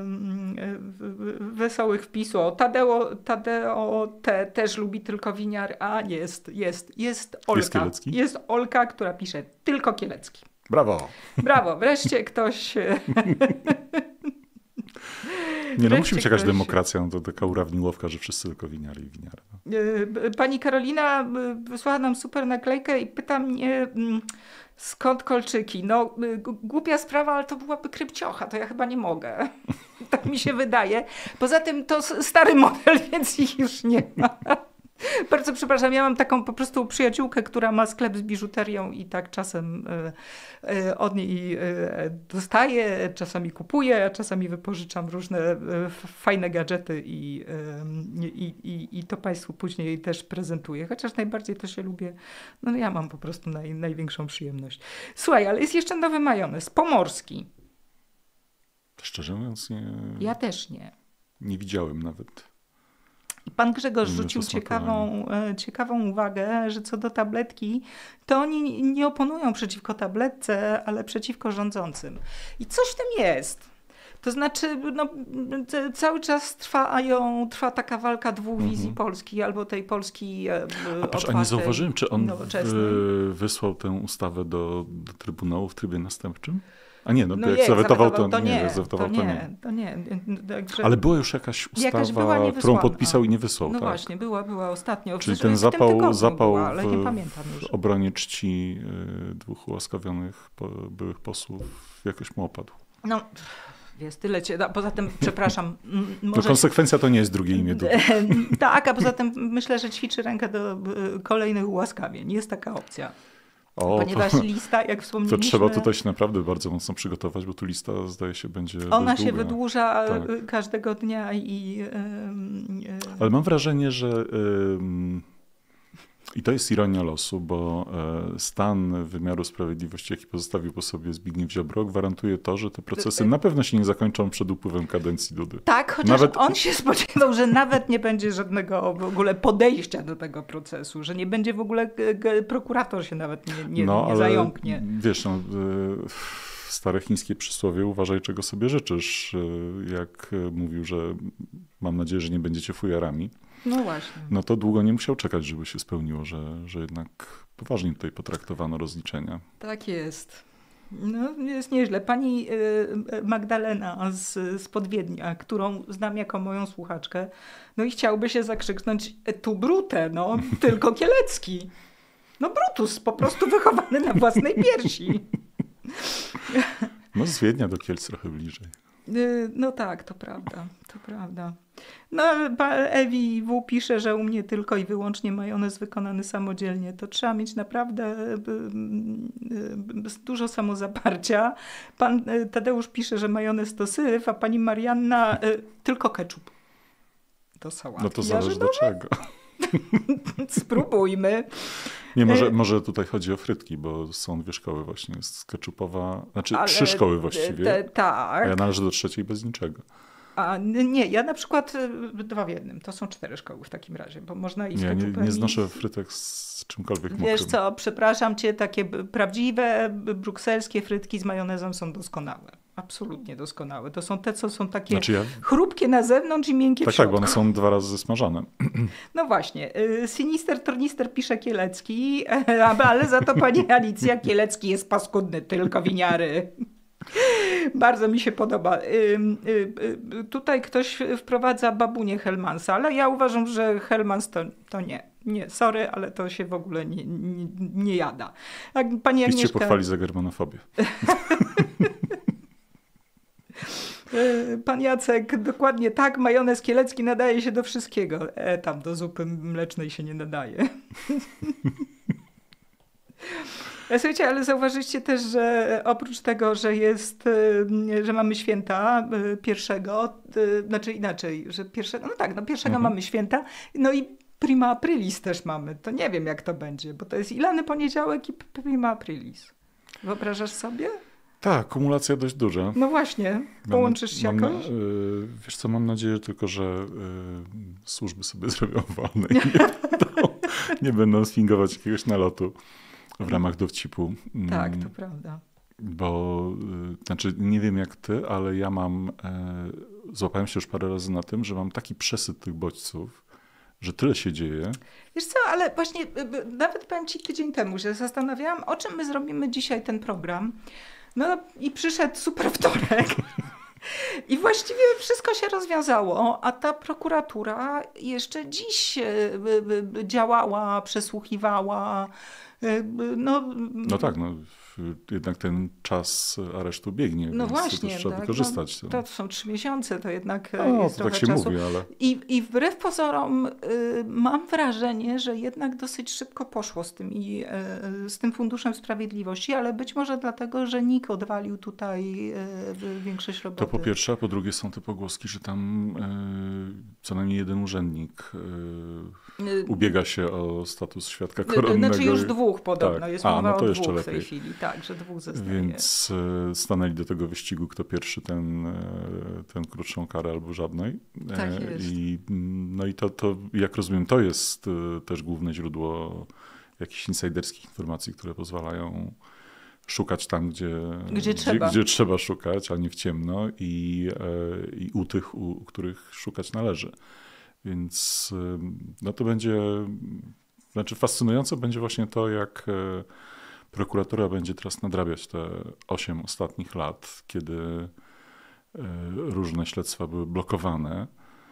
wesołych wpisów. Tadeo też lubi tylko winiar, a jest Olka. Jest Olka, która pisze tylko kielecki. Brawo. Brawo, wreszcie ktoś... Nie, no musi być jakaś demokracja, no to taka urawniłowka, że wszyscy tylko winiary i winiary. No. Pani Karolina wysłała nam super naklejkę i pyta mnie, skąd kolczyki. No głupia sprawa, ale to byłaby krypciocha, to ja chyba nie mogę. Tak mi się wydaje. Poza tym to stary model, więc ich już nie ma. Bardzo przepraszam, ja mam taką po prostu przyjaciółkę, która ma sklep z biżuterią i tak czasem od niej dostaję, czasami kupuję, a czasami wypożyczam różne fajne gadżety i to Państwu później też prezentuję. Chociaż najbardziej to się lubię, no ja mam po prostu największą przyjemność. Słuchaj, ale jest jeszcze nowy majonez, pomorski. Szczerze mówiąc nie... Ja też nie. Nie widziałem nawet. Pan Grzegorz rzucił ciekawą uwagę, że co do tabletki, to oni nie oponują przeciwko tabletce, ale przeciwko rządzącym. I coś w tym jest. To znaczy, no, cały czas trwa taka walka dwóch wizji Polski, albo tej Polski a nie zauważyłem, czy on wysłał tę ustawę do Trybunału w trybie następczym? A nie, no jak zawetował to nie. Także... Ale była już jakaś ustawa, którą podpisał i nie wysłał. No tak? właśnie, była ostatnio. Czyli ten zapał ale nie pamiętam już. W obronie czci dwóch ułaskawionych byłych posłów jakoś mu opadł. No, jest tyle poza tym, przepraszam. To konsekwencja to nie jest drugie imię Dudy. Tak, a poza tym myślę, że ćwiczy rękę do kolejnych ułaskawień. Jest taka opcja. Ponieważ lista, jak wspomnieliśmy... To trzeba tutaj się naprawdę bardzo mocno przygotować, bo tu lista, zdaje się, będzie Ona się wydłuża każdego dnia i... Ale mam wrażenie, że... I to jest ironia losu, bo stan wymiaru sprawiedliwości, jaki pozostawił po sobie Zbigniew Ziobro, gwarantuje to, że te procesy na pewno się nie zakończą przed upływem kadencji Dudy. Tak, chociaż on się spodziewał, że nawet nie będzie żadnego w ogóle podejścia do tego procesu, że nie będzie w ogóle, prokurator się nawet nie zająknie. Wiesz, stare chińskie przysłowie, uważaj czego sobie życzysz, jak mówił, że mam nadzieję, że nie będziecie fujarami. No właśnie. No to długo nie musiał czekać, żeby się spełniło, że jednak poważnie tutaj potraktowano rozliczenia. Tak jest. No, jest nieźle. Pani Magdalena z Podwiednia, którą znam jako moją słuchaczkę, no i chciałby się zakrzyknąć tu brute, no, tylko Kielecki. No Brutus, po prostu wychowany na własnej piersi. No z Wiednia do Kielc trochę bliżej. No tak, to prawda, to prawda. No Ewi W. pisze, że u mnie tylko i wyłącznie majonez wykonany samodzielnie. To trzeba mieć naprawdę dużo samozaparcia. Pan Tadeusz pisze, że majonez to syf, a pani Marianna tylko ketchup. To sałatki. No to zależy do czego. Spróbujmy. Nie, może tutaj chodzi o frytki, bo są dwie szkoły właśnie. Jest ketchupowa, znaczy 3 szkoły właściwie. Tak. A ja należę do trzeciej bez niczego. A nie, ja na przykład 2 w 1. To są 4 szkoły w takim razie, bo można i z ketchupem. Nie znoszę frytek z czymkolwiek mokrym. Wiesz co, przepraszam cię, takie prawdziwe brukselskie frytki z majonezem są doskonałe. Absolutnie doskonałe. To są te, co są takie chrupkie na zewnątrz i miękkie w środku. Tak, bo one są 2 razy smażane. No właśnie. Sinister Tornister pisze Kielecki, ale za to pani Alicja Kielecki jest paskudny, tylko winiary. Bardzo mi się podoba. Tutaj ktoś wprowadza babunię Helmansa, ale ja uważam, że Helmans to nie. Nie, sorry, ale to się w ogóle nie jada. Pani Agnieszka... PiS cię pochwali za germanofobię. Pan Jacek, dokładnie tak, majonez kielecki nadaje się do wszystkiego. Tam do zupy mlecznej się nie nadaje. Słuchajcie, ale zauważyliście też, że oprócz tego, że mamy święta pierwszego, znaczy inaczej, że pierwszego, no tak, no pierwszego mamy święta, no i prima aprilis też mamy. To nie wiem, jak to będzie, bo to jest Ilany poniedziałek i prima aprilis. Wyobrażasz sobie? Tak, kumulacja dość duża. No właśnie, połączysz się jakoś? Wiesz co, mam nadzieję tylko, że służby sobie zrobią wolne i nie będą sfingować jakiegoś nalotu w ramach dowcipu. Tak, to prawda. Bo, znaczy nie wiem jak ty, ale ja złapałem się już parę razy na tym, że mam taki przesyt tych bodźców, że tyle się dzieje. Wiesz co, ale właśnie nawet powiem ci tydzień temu, że zastanawiałam, o czym my zrobimy dzisiaj ten program. No i przyszedł super wtorek i właściwie wszystko się rozwiązało, a ta prokuratura jeszcze dziś działała, przesłuchiwała. No tak, no jednak ten czas aresztu biegnie, no więc właśnie, to trzeba tak, wykorzystać. No, to są 3 miesiące, to jednak jest to trochę tak się czasu. mówi, ale... I wbrew pozorom mam wrażenie, że jednak dosyć szybko poszło z tym Funduszem Sprawiedliwości, ale być może dlatego, że NIK odwalił tutaj większość roboty. To po pierwsze, a po drugie są te pogłoski, że tam co najmniej jeden urzędnik ubiega się o status świadka koronnego. Znaczy już 2 podobno, tak. jest mowa to o jeszcze 2 w tej lepiej. chwili. Tak, że 2 zostaje. Więc stanęli do tego wyścigu, kto pierwszy ten krótszą karę albo żadnej. Tak jest. No i to, jak rozumiem, to jest też główne źródło jakichś insiderskich informacji, które pozwalają szukać tam, gdzie trzeba szukać, a nie w ciemno i u tych, u których szukać należy. Więc no to będzie, znaczy fascynujące będzie właśnie to, jak prokuratura będzie teraz nadrabiać te 8 ostatnich lat, kiedy różne śledztwa były blokowane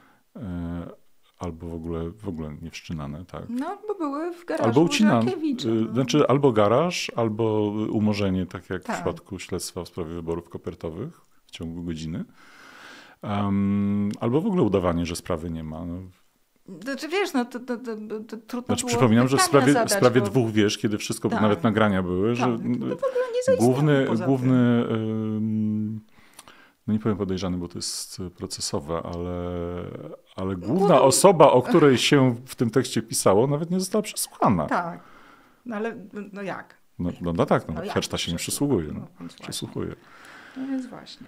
albo w ogóle nie wszczynane. Tak. No, bo były w garażu albo ucinane. Znaczy albo garaż, albo umorzenie, tak jak w przypadku śledztwa w sprawie wyborów kopertowych w ciągu godziny. Albo w ogóle udawanie, że sprawy nie ma. No. Znaczy, wiesz, no to trudno było przypominam, że w sprawie 2 wież, kiedy wszystko, tak. nawet nagrania były, że to w ogóle nie główny no nie powiem podejrzany, bo to jest procesowe, ale główna osoba, o której się w tym tekście pisało, nawet nie została przesłuchana. Tak, no ale no jak? No tak, Herszta się nie przysługuje. Przysłuchuje. No więc właśnie.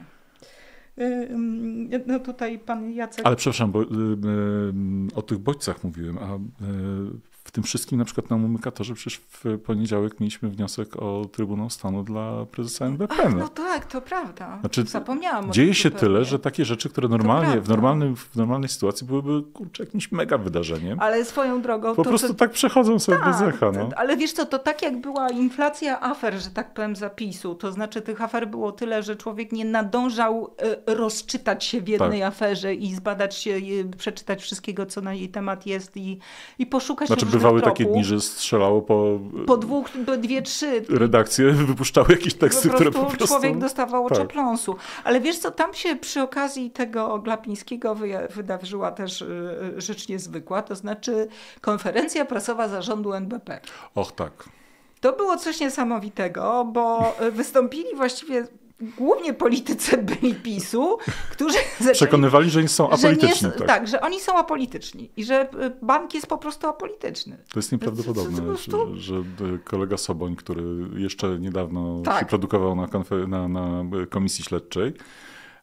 No tutaj pan Jacek... Ale przepraszam, bo o tych bodźcach mówiłem, a w tym wszystkim na przykład nam umyka to, że przecież w poniedziałek mieliśmy wniosek o Trybunał Stanu dla prezesa NBP. No tak, to prawda. Znaczy, zapomniałam o dzieje się tyle, że takie rzeczy, które normalnie w normalnej sytuacji byłyby jakimś mega wydarzeniem. Ale swoją drogą... Po prostu tak przechodzą sobie bez echa. No. Ale wiesz co, to tak jak była inflacja afer, że tak powiem, zapisu, to znaczy tych afer było tyle, że człowiek nie nadążał rozczytać się w jednej aferze i zbadać się, przeczytać wszystkiego, co na jej temat jest i poszukać bywały takie dni, że strzelało po 2, 3 redakcje wypuszczały jakieś teksty, które po prostu... człowiek dostawał oczopląsu. Ale wiesz co, tam się przy okazji tego Glapińskiego wydarzyła też rzecz niezwykła, to znaczy konferencja prasowa zarządu NBP. Och tak. To było coś niesamowitego, bo wystąpili właściwie głównie politycy byli PiS-u, którzy przekonywali, że oni są apolityczni. Tak, że oni są apolityczni i że bank jest po prostu apolityczny. To jest nieprawdopodobne, że kolega Soboń, który jeszcze niedawno się produkował na komisji śledczej,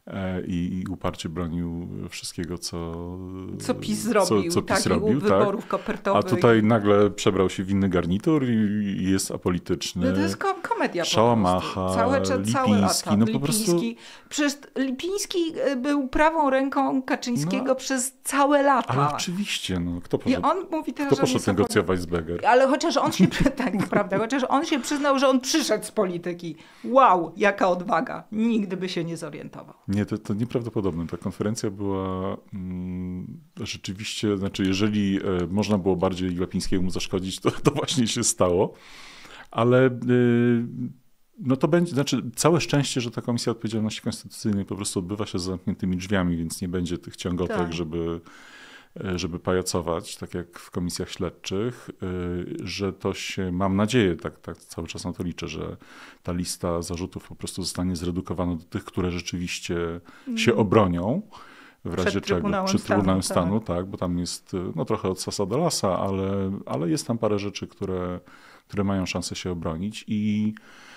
i uparcie bronił wszystkiego, co PiS zrobił, co PiS robił, wyborów kopertowych. A tutaj nagle przebrał się w inny garnitur i jest apolityczny. No to jest komedia Szałamacha, Lipiński. No po prostu... Przecież Lipiński był prawą ręką Kaczyńskiego przez całe lata. Ale oczywiście, kto poszedł, i on mówi teraz, kto poszedł negocjować z Beger? Ale chociaż on się, tak, prawda, chociaż on się przyznał, że on przyszedł z polityki. Wow, jaka odwaga. Nigdy by się nie zorientował. Nie, to nieprawdopodobne. Ta konferencja była rzeczywiście, znaczy jeżeli można było bardziej Glapińskiemu zaszkodzić, to właśnie się stało. Ale to będzie, znaczy całe szczęście, że ta Komisja Odpowiedzialności Konstytucyjnej po prostu odbywa się z zamkniętymi drzwiami, więc nie będzie tych ciągotek, żeby pajacować, tak jak w komisjach śledczych, że to się, mam nadzieję, tak cały czas na to liczę, że ta lista zarzutów po prostu zostanie zredukowana do tych, które rzeczywiście się obronią, w razie czego przed Trybunałem Stanu, tak, bo tam jest trochę od sasa do lasa, ale jest tam parę rzeczy, które mają szansę się obronić i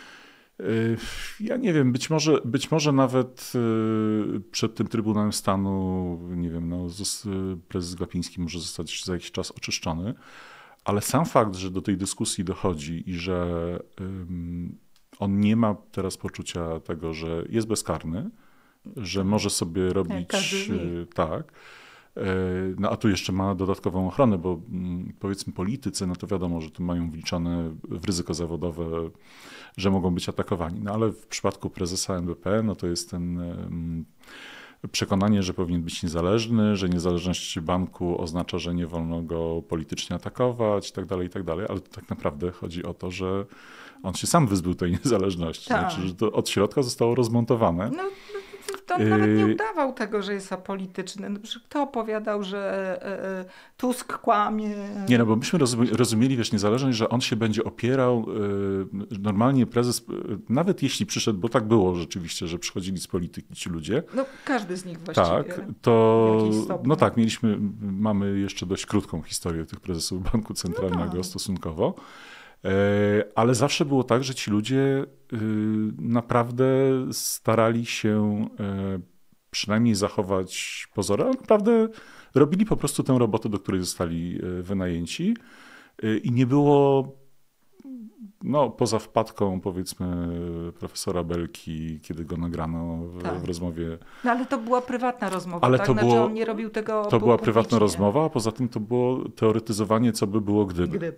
ja nie wiem, być może nawet przed tym Trybunałem Stanu, nie wiem, prezes Glapiński może zostać za jakiś czas oczyszczony, ale sam fakt, że do tej dyskusji dochodzi i że on nie ma teraz poczucia tego, że jest bezkarny, że może sobie robić tak. A tu jeszcze ma dodatkową ochronę, bo powiedzmy politycy, to wiadomo, że tu mają wliczone w ryzyko zawodowe, że mogą być atakowani. Ale w przypadku prezesa NBP, to jest ten przekonanie, że powinien być niezależny, że niezależność banku oznacza, że nie wolno go politycznie atakować i tak dalej, ale tak naprawdę chodzi o to, że on się sam wyzbył tej niezależności. Tak. Znaczy, że to od środka zostało rozmontowane. To on nawet nie udawał tego, że jest apolityczny. Kto opowiadał, że Tusk kłamie? Nie, bo myśmy rozumieli, niezależność, że on się będzie opierał. Normalnie prezes, nawet jeśli przyszedł, bo tak było rzeczywiście, że przychodzili z polityki ci ludzie. Każdy z nich właściwie. Tak, tak, mamy jeszcze dość krótką historię tych prezesów Banku Centralnego stosunkowo. Ale zawsze było tak, że ci ludzie naprawdę starali się przynajmniej zachować pozory, ale naprawdę robili po prostu tę robotę, do której zostali wynajęci i nie było, poza wpadką powiedzmy profesora Belki, kiedy go nagrano w rozmowie. Ale to była prywatna rozmowa, ale tak? On nie robił tego To była prywatna rozmowa, a poza tym to było teoretyzowanie, co by było gdyby.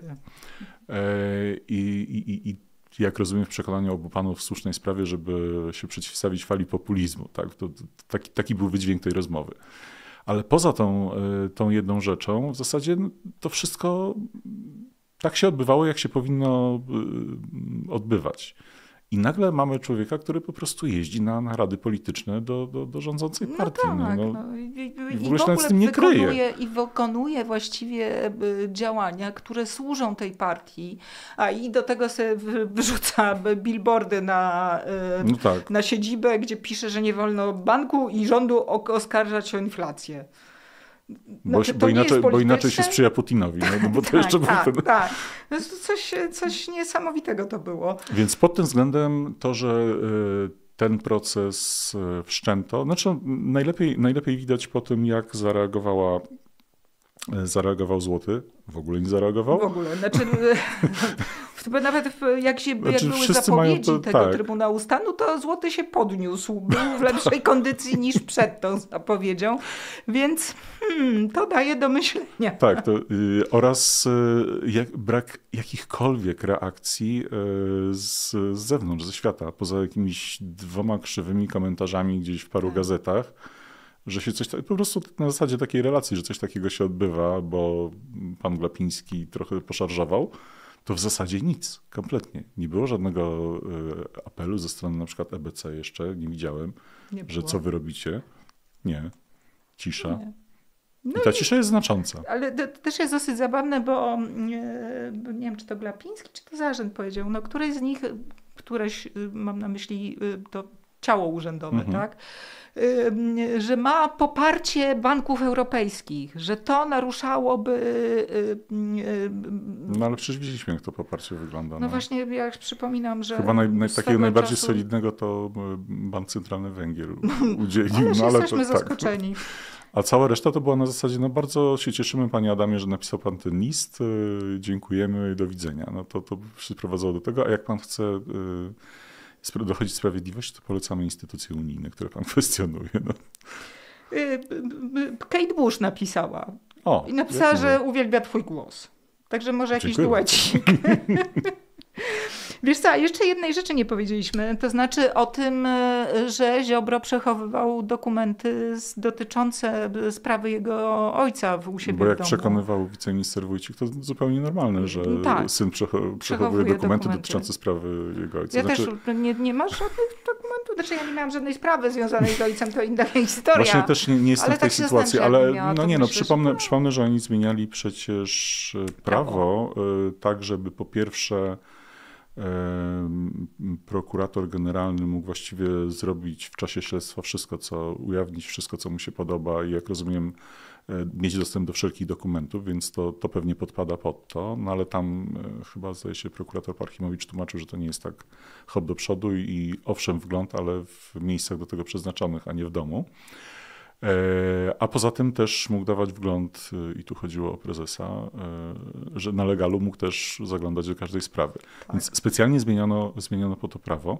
I jak rozumiem w przekonaniu obu panów w słusznej sprawie, żeby się przeciwstawić fali populizmu. Tak? Taki był wydźwięk tej rozmowy. Ale poza tą jedną rzeczą w zasadzie to wszystko tak się odbywało, jak się powinno odbywać. I nagle mamy człowieka, który po prostu jeździ na rady polityczne do rządzącej partii. I w ogóle z tym nie kryje. I wykonuje właściwie działania, które służą tej partii, i do tego sobie wyrzuca billboardy na siedzibę, gdzie pisze, że nie wolno banku i rządu oskarżać o inflację. Bo inaczej się sprzyja Putinowi. Bo to jeszcze był ten... Tak. Coś niesamowitego to było. Więc pod tym względem to, że ten proces wszczęto, najlepiej widać po tym, jak zareagował Złoty. W ogóle nie zareagował? W ogóle. Nawet jak były zapowiedzi tego Trybunału Stanu, to Złoty się podniósł. Był w lepszej kondycji niż przed tą zapowiedzią. Więc to daje do myślenia. Tak. Oraz brak jakichkolwiek reakcji z zewnątrz, ze świata. Poza jakimiś 2 krzywymi komentarzami gdzieś w paru gazetach. Że się po prostu na zasadzie takiej relacji, że coś takiego się odbywa, bo pan Glapiński trochę poszarżował, to w zasadzie nic, kompletnie. Nie było żadnego apelu ze strony na przykład EBC jeszcze, nie widziałem, że co wy robicie. Nie, cisza. Nie. I ta cisza jest znacząca. Ale to też jest dosyć zabawne, bo nie wiem, czy to Glapiński, czy to Zarzyn powiedział, któreś z nich, mam na myśli to ciało urzędowe, tak? Że ma poparcie banków europejskich, że to naruszałoby... No ale przecież widzieliśmy, jak to poparcie wygląda. No właśnie, ja przypominam, że... Chyba takiego najbardziej solidnego to Bank Centralny Węgier udzielił. Ale jesteśmy zaskoczeni. Tak. A cała reszta to była na zasadzie, no bardzo się cieszymy, panie Adamie, że napisał pan ten list, dziękujemy, do widzenia. No to się sprowadzało do tego, a jak pan chce dochodzić sprawiedliwości, to polecamy instytucje unijne, które pan kwestionuje. No. Kate Bush napisała. I napisała, że uwielbia twój głos. Także może jakiś duecik. Wiesz co, jeszcze jednej rzeczy nie powiedzieliśmy, to znaczy o tym, że Ziobro przechowywał dokumenty dotyczące sprawy jego ojca u siebie w domu. Bo jak przekonywał wiceminister Wójcik, to zupełnie normalne, że syn przechowuje dokumenty dotyczące sprawy jego ojca. Ja też nie masz żadnych dokumentów, znaczy ja nie miałam żadnej sprawy związanej z ojcem, to inna historia. Właśnie też nie jestem w tej sytuacji, ale przypomnę, że oni zmieniali przecież prawo tak, żeby po pierwsze prokurator generalny mógł właściwie zrobić w czasie śledztwa ujawnić wszystko, co mu się podoba i jak rozumiem mieć dostęp do wszelkich dokumentów, więc to pewnie podpada pod to, no ale tam chyba zdaje się prokurator Parchimowicz tłumaczył, że to nie jest tak hop do przodu i owszem wgląd, ale w miejscach do tego przeznaczonych, a nie w domu. A poza tym też mógł dawać wgląd, i tu chodziło o prezesa, że na legalu mógł też zaglądać do każdej sprawy. Tak. Więc specjalnie zmieniono po to prawo.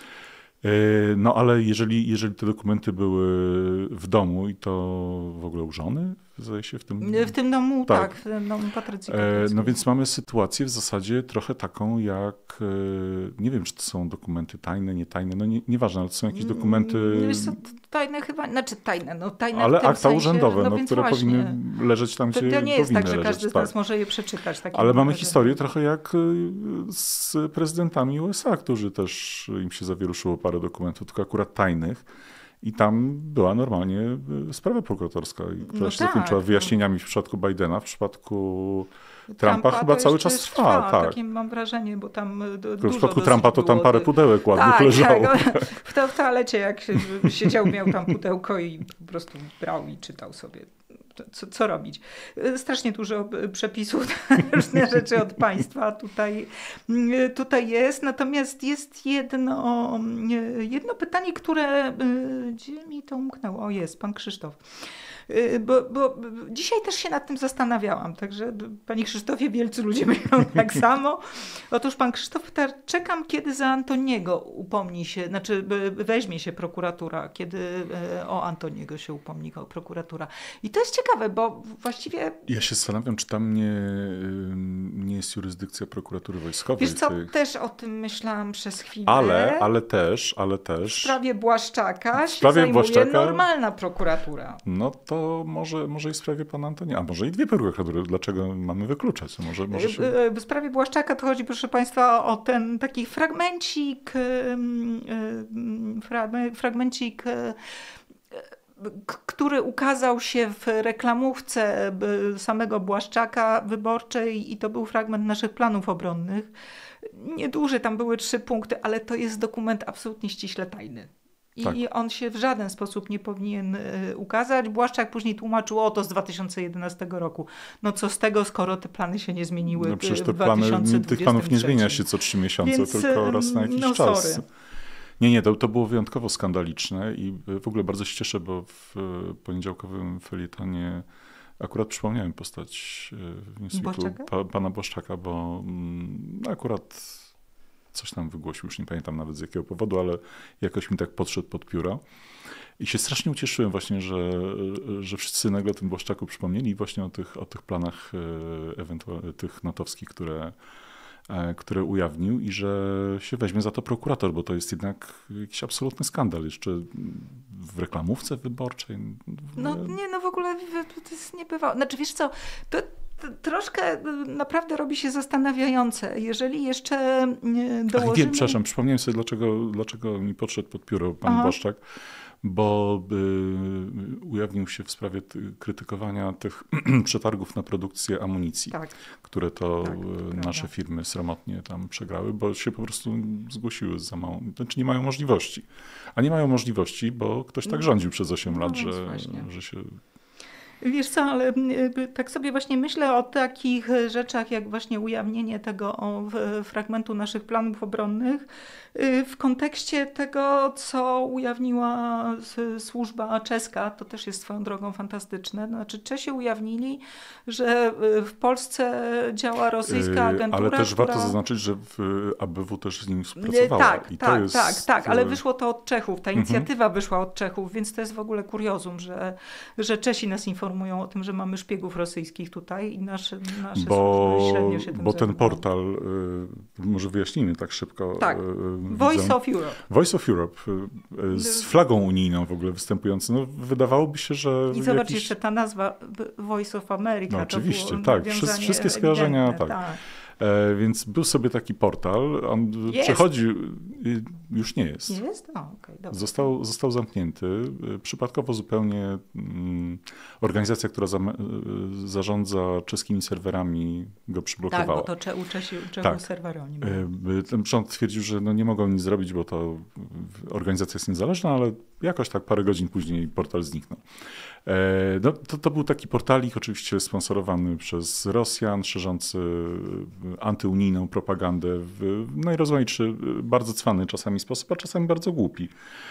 No ale jeżeli te dokumenty były w domu i to w ogóle u żony, zdaje się, w tym domu, tak, w tym domu Patrycji. No więc mamy sytuację w zasadzie trochę taką jak, nie wiem, czy to są dokumenty tajne, nietajne, no nieważne, ale to są jakieś dokumenty... Są tajne chyba, tajne ale w tym akta sensie, urzędowe, które powinny leżeć tam, gdzie to nie jest tak, że leżeć, każdy z nas może je przeczytać. Ale mamy historię trochę jak z prezydentami USA, którzy też im się zawieruszyło parę dokumentów, tylko akurat tajnych. I tam była normalnie sprawa prokuratorska, która się zakończyła wyjaśnieniami w przypadku Bidena, w przypadku Trumpa chyba cały czas trwa. Tak. Takie mam wrażenie, bo tam w przypadku Trumpa to tam parę pudełek ładnych leżało. W toalecie jak siedział, miał tam pudełko i po prostu brał i czytał sobie. Co robić? Strasznie dużo przepisów na różne rzeczy od państwa tutaj jest. Natomiast jest jedno pytanie, które... Gdzie mi to umknęło? O, jest, pan Krzysztof. Bo dzisiaj też się nad tym zastanawiałam, także panie Krzysztofie, wielcy ludzie myślą tak samo. Otóż pan Krzysztof pyta, czekam, kiedy za Antoniego upomni się, znaczy weźmie się prokuratura, kiedy o Antoniego się upomni prokuratura. I to jest ciekawe, bo właściwie... Ja się zastanawiam, czy tam nie jest jurysdykcja prokuratury wojskowej. Wiesz co, też o tym myślałam przez chwilę. Ale też. W sprawie Błaszczaka się zajmuje normalna prokuratura. No to może i w sprawie pana Antonia, a może i dwie prokuratury. Dlaczego mamy wykluczać? Może się... W sprawie Błaszczaka to chodzi, proszę państwa, o ten taki fragmencik, który ukazał się w reklamówce samego Błaszczaka Wyborczej i to był fragment naszych planów obronnych. Nieduży, tam były 3 punkty, ale to jest dokument absolutnie ściśle tajny. I on się w żaden sposób nie powinien ukazać. Błaszczak później tłumaczył, to z 2011 roku. No co z tego, skoro te plany się nie zmieniły w 2023. Tych planów nie zmienia się co 3 miesiące, tylko raz na jakiś czas. Sorry. Nie, to było wyjątkowo skandaliczne i w ogóle bardzo się cieszę, bo w poniedziałkowym felietonie akurat przypomniałem postać w Newsweeku pana Błaszczaka, bo akurat coś tam wygłosił, już nie pamiętam nawet z jakiego powodu, ale jakoś mi tak podszedł pod pióro. I się strasznie ucieszyłem właśnie, że wszyscy nagle o tym Błaszczaku przypomnieli właśnie o tych planach tych natowskich, które ujawnił i że się weźmie za to prokurator, bo to jest jednak jakiś absolutny skandal. Jeszcze w reklamówce wyborczej. W ogóle to jest niebywałe. Znaczy wiesz co, to troszkę naprawdę robi się zastanawiające. Jeżeli jeszcze dołożymy... Przepraszam, przypomniałem sobie, dlaczego mi podszedł pod pióro pan Błaszczak, bo ujawnił się w sprawie krytykowania tych przetargów na produkcję amunicji, które to nasze firmy sromotnie tam przegrały, bo się po prostu zgłosiły za mało. Znaczy nie mają możliwości. A nie mają możliwości, bo ktoś tak rządził przez 8 lat, że się... Wiesz co, ale tak sobie właśnie myślę o takich rzeczach, jak właśnie ujawnienie tego fragmentu naszych planów obronnych w kontekście tego, co ujawniła służba czeska. To też jest swoją drogą fantastyczne. Znaczy Czesi ujawnili, że w Polsce działa rosyjska agentura, ale też warto zaznaczyć, że ABW też z nimi współpracowała. Tak, ale wyszło to od Czechów. Ta inicjatywa wyszła od Czechów, więc to jest w ogóle kuriozum, że Czesi nas informują o tym, że mamy szpiegów rosyjskich tutaj i nasze służby średnio się tym Bo ten portal, może wyjaśnijmy tak szybko. Tak, Voice of Europe. Voice of Europe z flagą unijną w ogóle występujący. No, wydawałoby się, że... I zobacz jeszcze ta nazwa Voice of America. No, oczywiście, tak. Wszystkie skojarzenia, tak. Więc był sobie taki portal, on przechodził, już nie jest. Nie jest? Okay, został zamknięty. Przypadkowo zupełnie organizacja, która zarządza czeskimi serwerami, go przyblokowała. Tak, bo to Czechów serwery oni ten rząd twierdził, że nie mogą nic zrobić, bo to organizacja jest niezależna, ale jakoś tak parę godzin później portal zniknął. To był taki portalik oczywiście sponsorowany przez Rosjan, szerzący antyunijną propagandę w najrozmaitszy, bardzo cwany czasami sposób, a czasami bardzo głupi.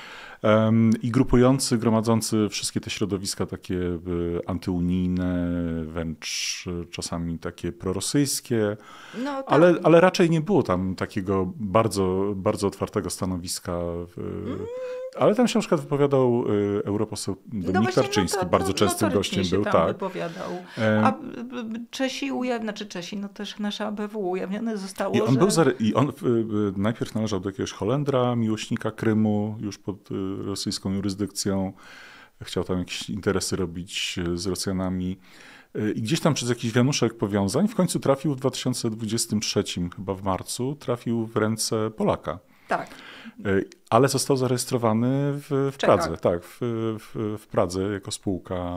I grupujący, gromadzący wszystkie te środowiska takie antyunijne, wręcz czasami takie prorosyjskie, ale raczej nie było tam takiego bardzo, bardzo otwartego stanowiska. Ale tam się na przykład wypowiadał europoseł Dominik Tarczyński, bardzo częstym gościem był. Tam wypowiadał. A Czesi, też nasze ABW ujawnione zostało, on najpierw należał do jakiegoś Holendra, miłośnika Krymu, już pod rosyjską jurysdykcją. Chciał tam jakieś interesy robić z Rosjanami. I gdzieś tam przez jakiś wianuszek powiązań w końcu trafił w 2023, chyba w marcu, trafił w ręce Polaka. Tak. Ale został zarejestrowany w Pradze. Tak, w Pradze jako spółka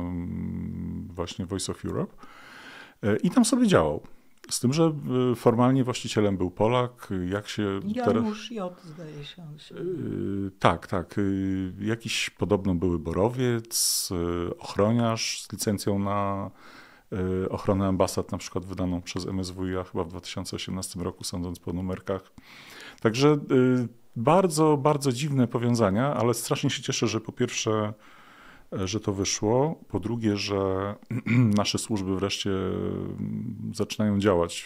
właśnie Voice of Europe. I tam sobie działał. Z tym, że formalnie właścicielem był Polak. Janusz J. zdaje się. Tak. Jakiś podobno były Borowiec, ochroniarz z licencją na ochronę ambasad, na przykład wydaną przez MSWiA chyba w 2018 roku, sądząc po numerkach. Także bardzo, bardzo dziwne powiązania, ale strasznie się cieszę, że po pierwsze, że to wyszło, po drugie, że nasze służby wreszcie zaczynają działać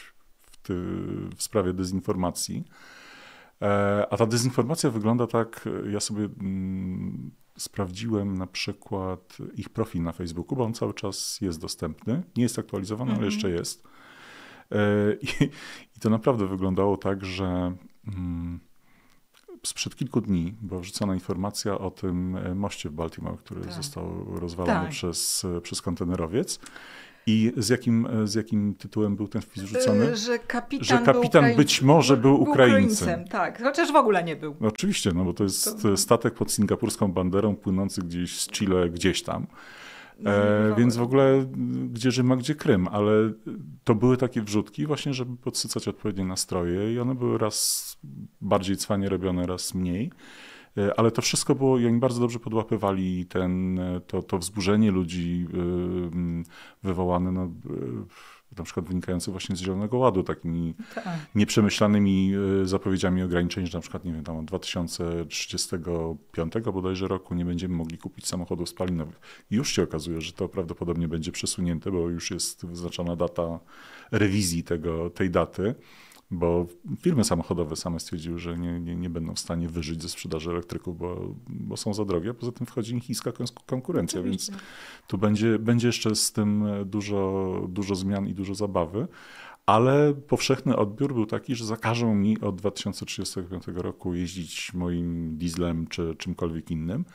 w sprawie dezinformacji. A ta dezinformacja wygląda tak, ja sobie sprawdziłem na przykład ich profil na Facebooku, bo on cały czas jest dostępny, nie jest aktualizowany, ale jeszcze jest. I to naprawdę wyglądało tak, że sprzed kilku dni była wrzucona informacja o tym moście w Baltimore, który został rozwalony przez kontenerowiec. I z jakim tytułem był ten wpis rzucony? Że kapitan być może był Ukraińcem. Tak, chociaż w ogóle nie był. No oczywiście, bo to jest statek pod singapurską banderą płynący gdzieś z Chile, gdzieś tam. Więc w ogóle gdzie Rzym, a gdzie Krym, ale to były takie wrzutki właśnie, żeby podsycać odpowiednie nastroje i one były raz bardziej cwanie robione, raz mniej. Ale to wszystko było, i oni bardzo dobrze podłapywali to wzburzenie ludzi wywołane na przykład wynikające właśnie z Zielonego Ładu, takimi nieprzemyślanymi zapowiedziami ograniczeń, że na przykład, nie wiem, tam od 2035 bodajże roku nie będziemy mogli kupić samochodów spalinowych. I już się okazuje, że to prawdopodobnie będzie przesunięte, bo już jest wyznaczona data rewizji tej daty. Bo firmy samochodowe same stwierdziły, że nie będą w stanie wyżyć ze sprzedaży elektryków, bo są za drogie, a poza tym wchodzi chińska konkurencja, Oczywiście. Więc tu będzie jeszcze z tym dużo zmian i dużo zabawy, ale powszechny odbiór był taki, że zakażą mi od 2035 roku jeździć moim dieslem czy czymkolwiek innym,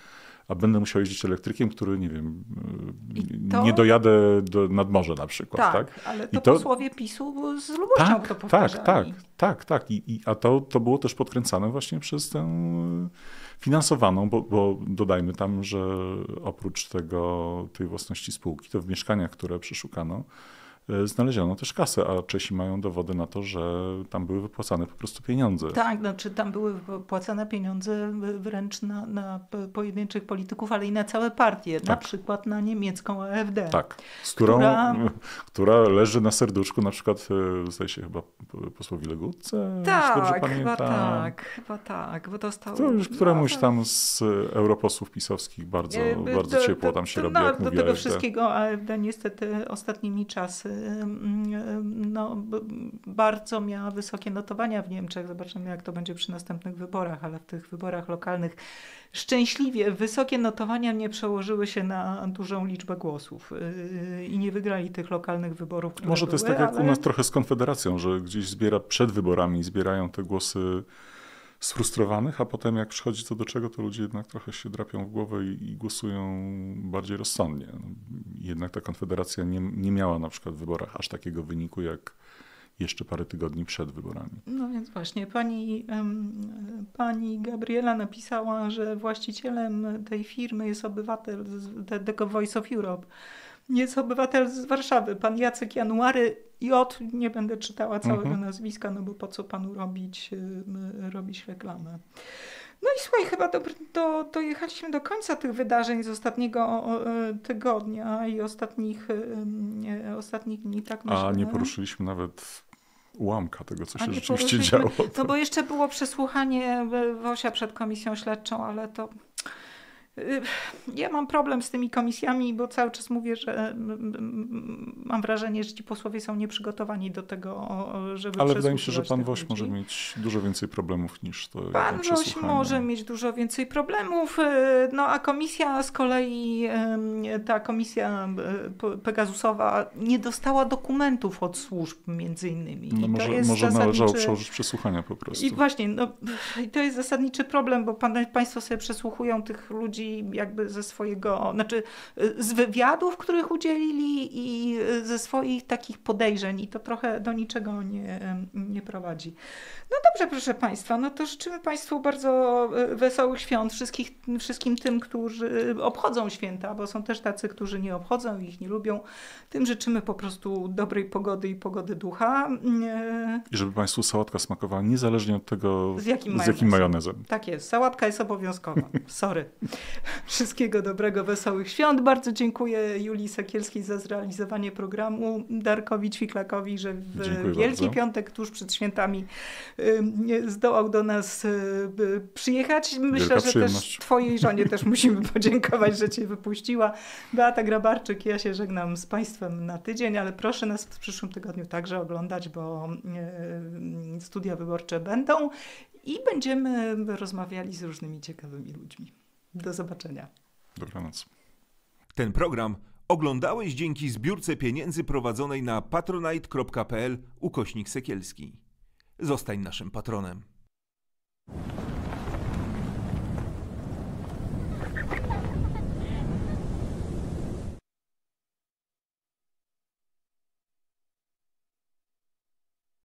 a będę musiał jeździć elektrykiem, który, nie wiem, nie dojadę nad morze na przykład. Tak, ale to posłowie PiS-u z lubością to powtarzali. Tak. A to było też podkręcane właśnie przez tę finansowaną, bo dodajmy tam, że oprócz tej własności spółki, to w mieszkaniach, które przeszukano, znaleziono też kasę, a Czesi mają dowody na to, że tam były wypłacane po prostu pieniądze. Tak, znaczy tam były wypłacane pieniądze wręcz na pojedynczych polityków, ale i na całe partie, na przykład na niemiecką AfD. Tak, która leży na serduszku na przykład, zdaje się chyba posłowi Legutce, dobrze pamiętam. Chyba tak, bo dostał... To już któremuś tam z europosłów pisowskich bardzo ciepło tam się robi, jak do mówi tego AfD. wszystkiego AfD niestety ostatnimi czasy bardzo miała wysokie notowania w Niemczech. Zobaczymy, jak to będzie przy następnych wyborach, ale w tych wyborach lokalnych szczęśliwie wysokie notowania nie przełożyły się na dużą liczbę głosów i nie wygrali tych lokalnych wyborów, które Może to jest tak jak u nas trochę z Konfederacją, że gdzieś przed wyborami zbierają te głosy sfrustrowanych, a potem jak przychodzi co do czego, to ludzie jednak trochę się drapią w głowę i głosują bardziej rozsądnie. Jednak ta Konfederacja nie miała na przykład w wyborach aż takiego wyniku, jak jeszcze parę tygodni przed wyborami. No więc właśnie pani Gabriela napisała, że właścicielem tej firmy jest obywatel tego Voice of Europe. Jest obywatel z Warszawy, pan Jacek January J. Nie będę czytała całego nazwiska, no bo po co panu robić reklamę. No i słuchaj, chyba dojechaliśmy do końca tych wydarzeń z ostatniego tygodnia i ostatnich dni, tak myślę. A nie poruszyliśmy nawet ułamka tego, co się rzeczywiście działo. No bo jeszcze było przesłuchanie Wosia przed komisją śledczą, ale to... Ja mam problem z tymi komisjami, bo cały czas mówię, że mam wrażenie, że ci posłowie są nieprzygotowani do tego, żeby Ale wydaje mi się, że pan Woś może mieć dużo więcej problemów niż to Pan Woś może mieć dużo więcej problemów, no a komisja z kolei, ta komisja Pegasusowa nie dostała dokumentów od służb między innymi. No może należało przełożyć przesłuchania po prostu. I właśnie, to jest zasadniczy problem, bo państwo sobie przesłuchują tych ludzi jakby z wywiadów, których udzielili i ze swoich takich podejrzeń i to trochę do niczego nie prowadzi. No dobrze, proszę Państwa, no to życzymy Państwu bardzo wesołych świąt wszystkim tym, którzy obchodzą święta, bo są też tacy, którzy nie obchodzą i ich nie lubią. Tym życzymy po prostu dobrej pogody i pogody ducha. I żeby Państwu sałatka smakowała niezależnie od tego, z jakim majonezem. Tak jest, sałatka jest obowiązkowa. Sorry. Wszystkiego dobrego, wesołych świąt. Bardzo dziękuję Julii Sekielskiej za zrealizowanie programu, Darkowi Ćwiklakowi, że w Wielki Piątek tuż przed świętami zdołał do nas przyjechać. Myślę, że też twojej żonie też musimy podziękować, że cię wypuściła. Beata Grabarczyk, ja się żegnam z Państwem na tydzień, ale proszę nas w przyszłym tygodniu także oglądać, bo studia wyborcze będą i będziemy rozmawiali z różnymi ciekawymi ludźmi. Do zobaczenia. Dobranoc. Ten program oglądałeś dzięki zbiórce pieniędzy prowadzonej na patronite.pl/Sekielski. Zostań naszym patronem.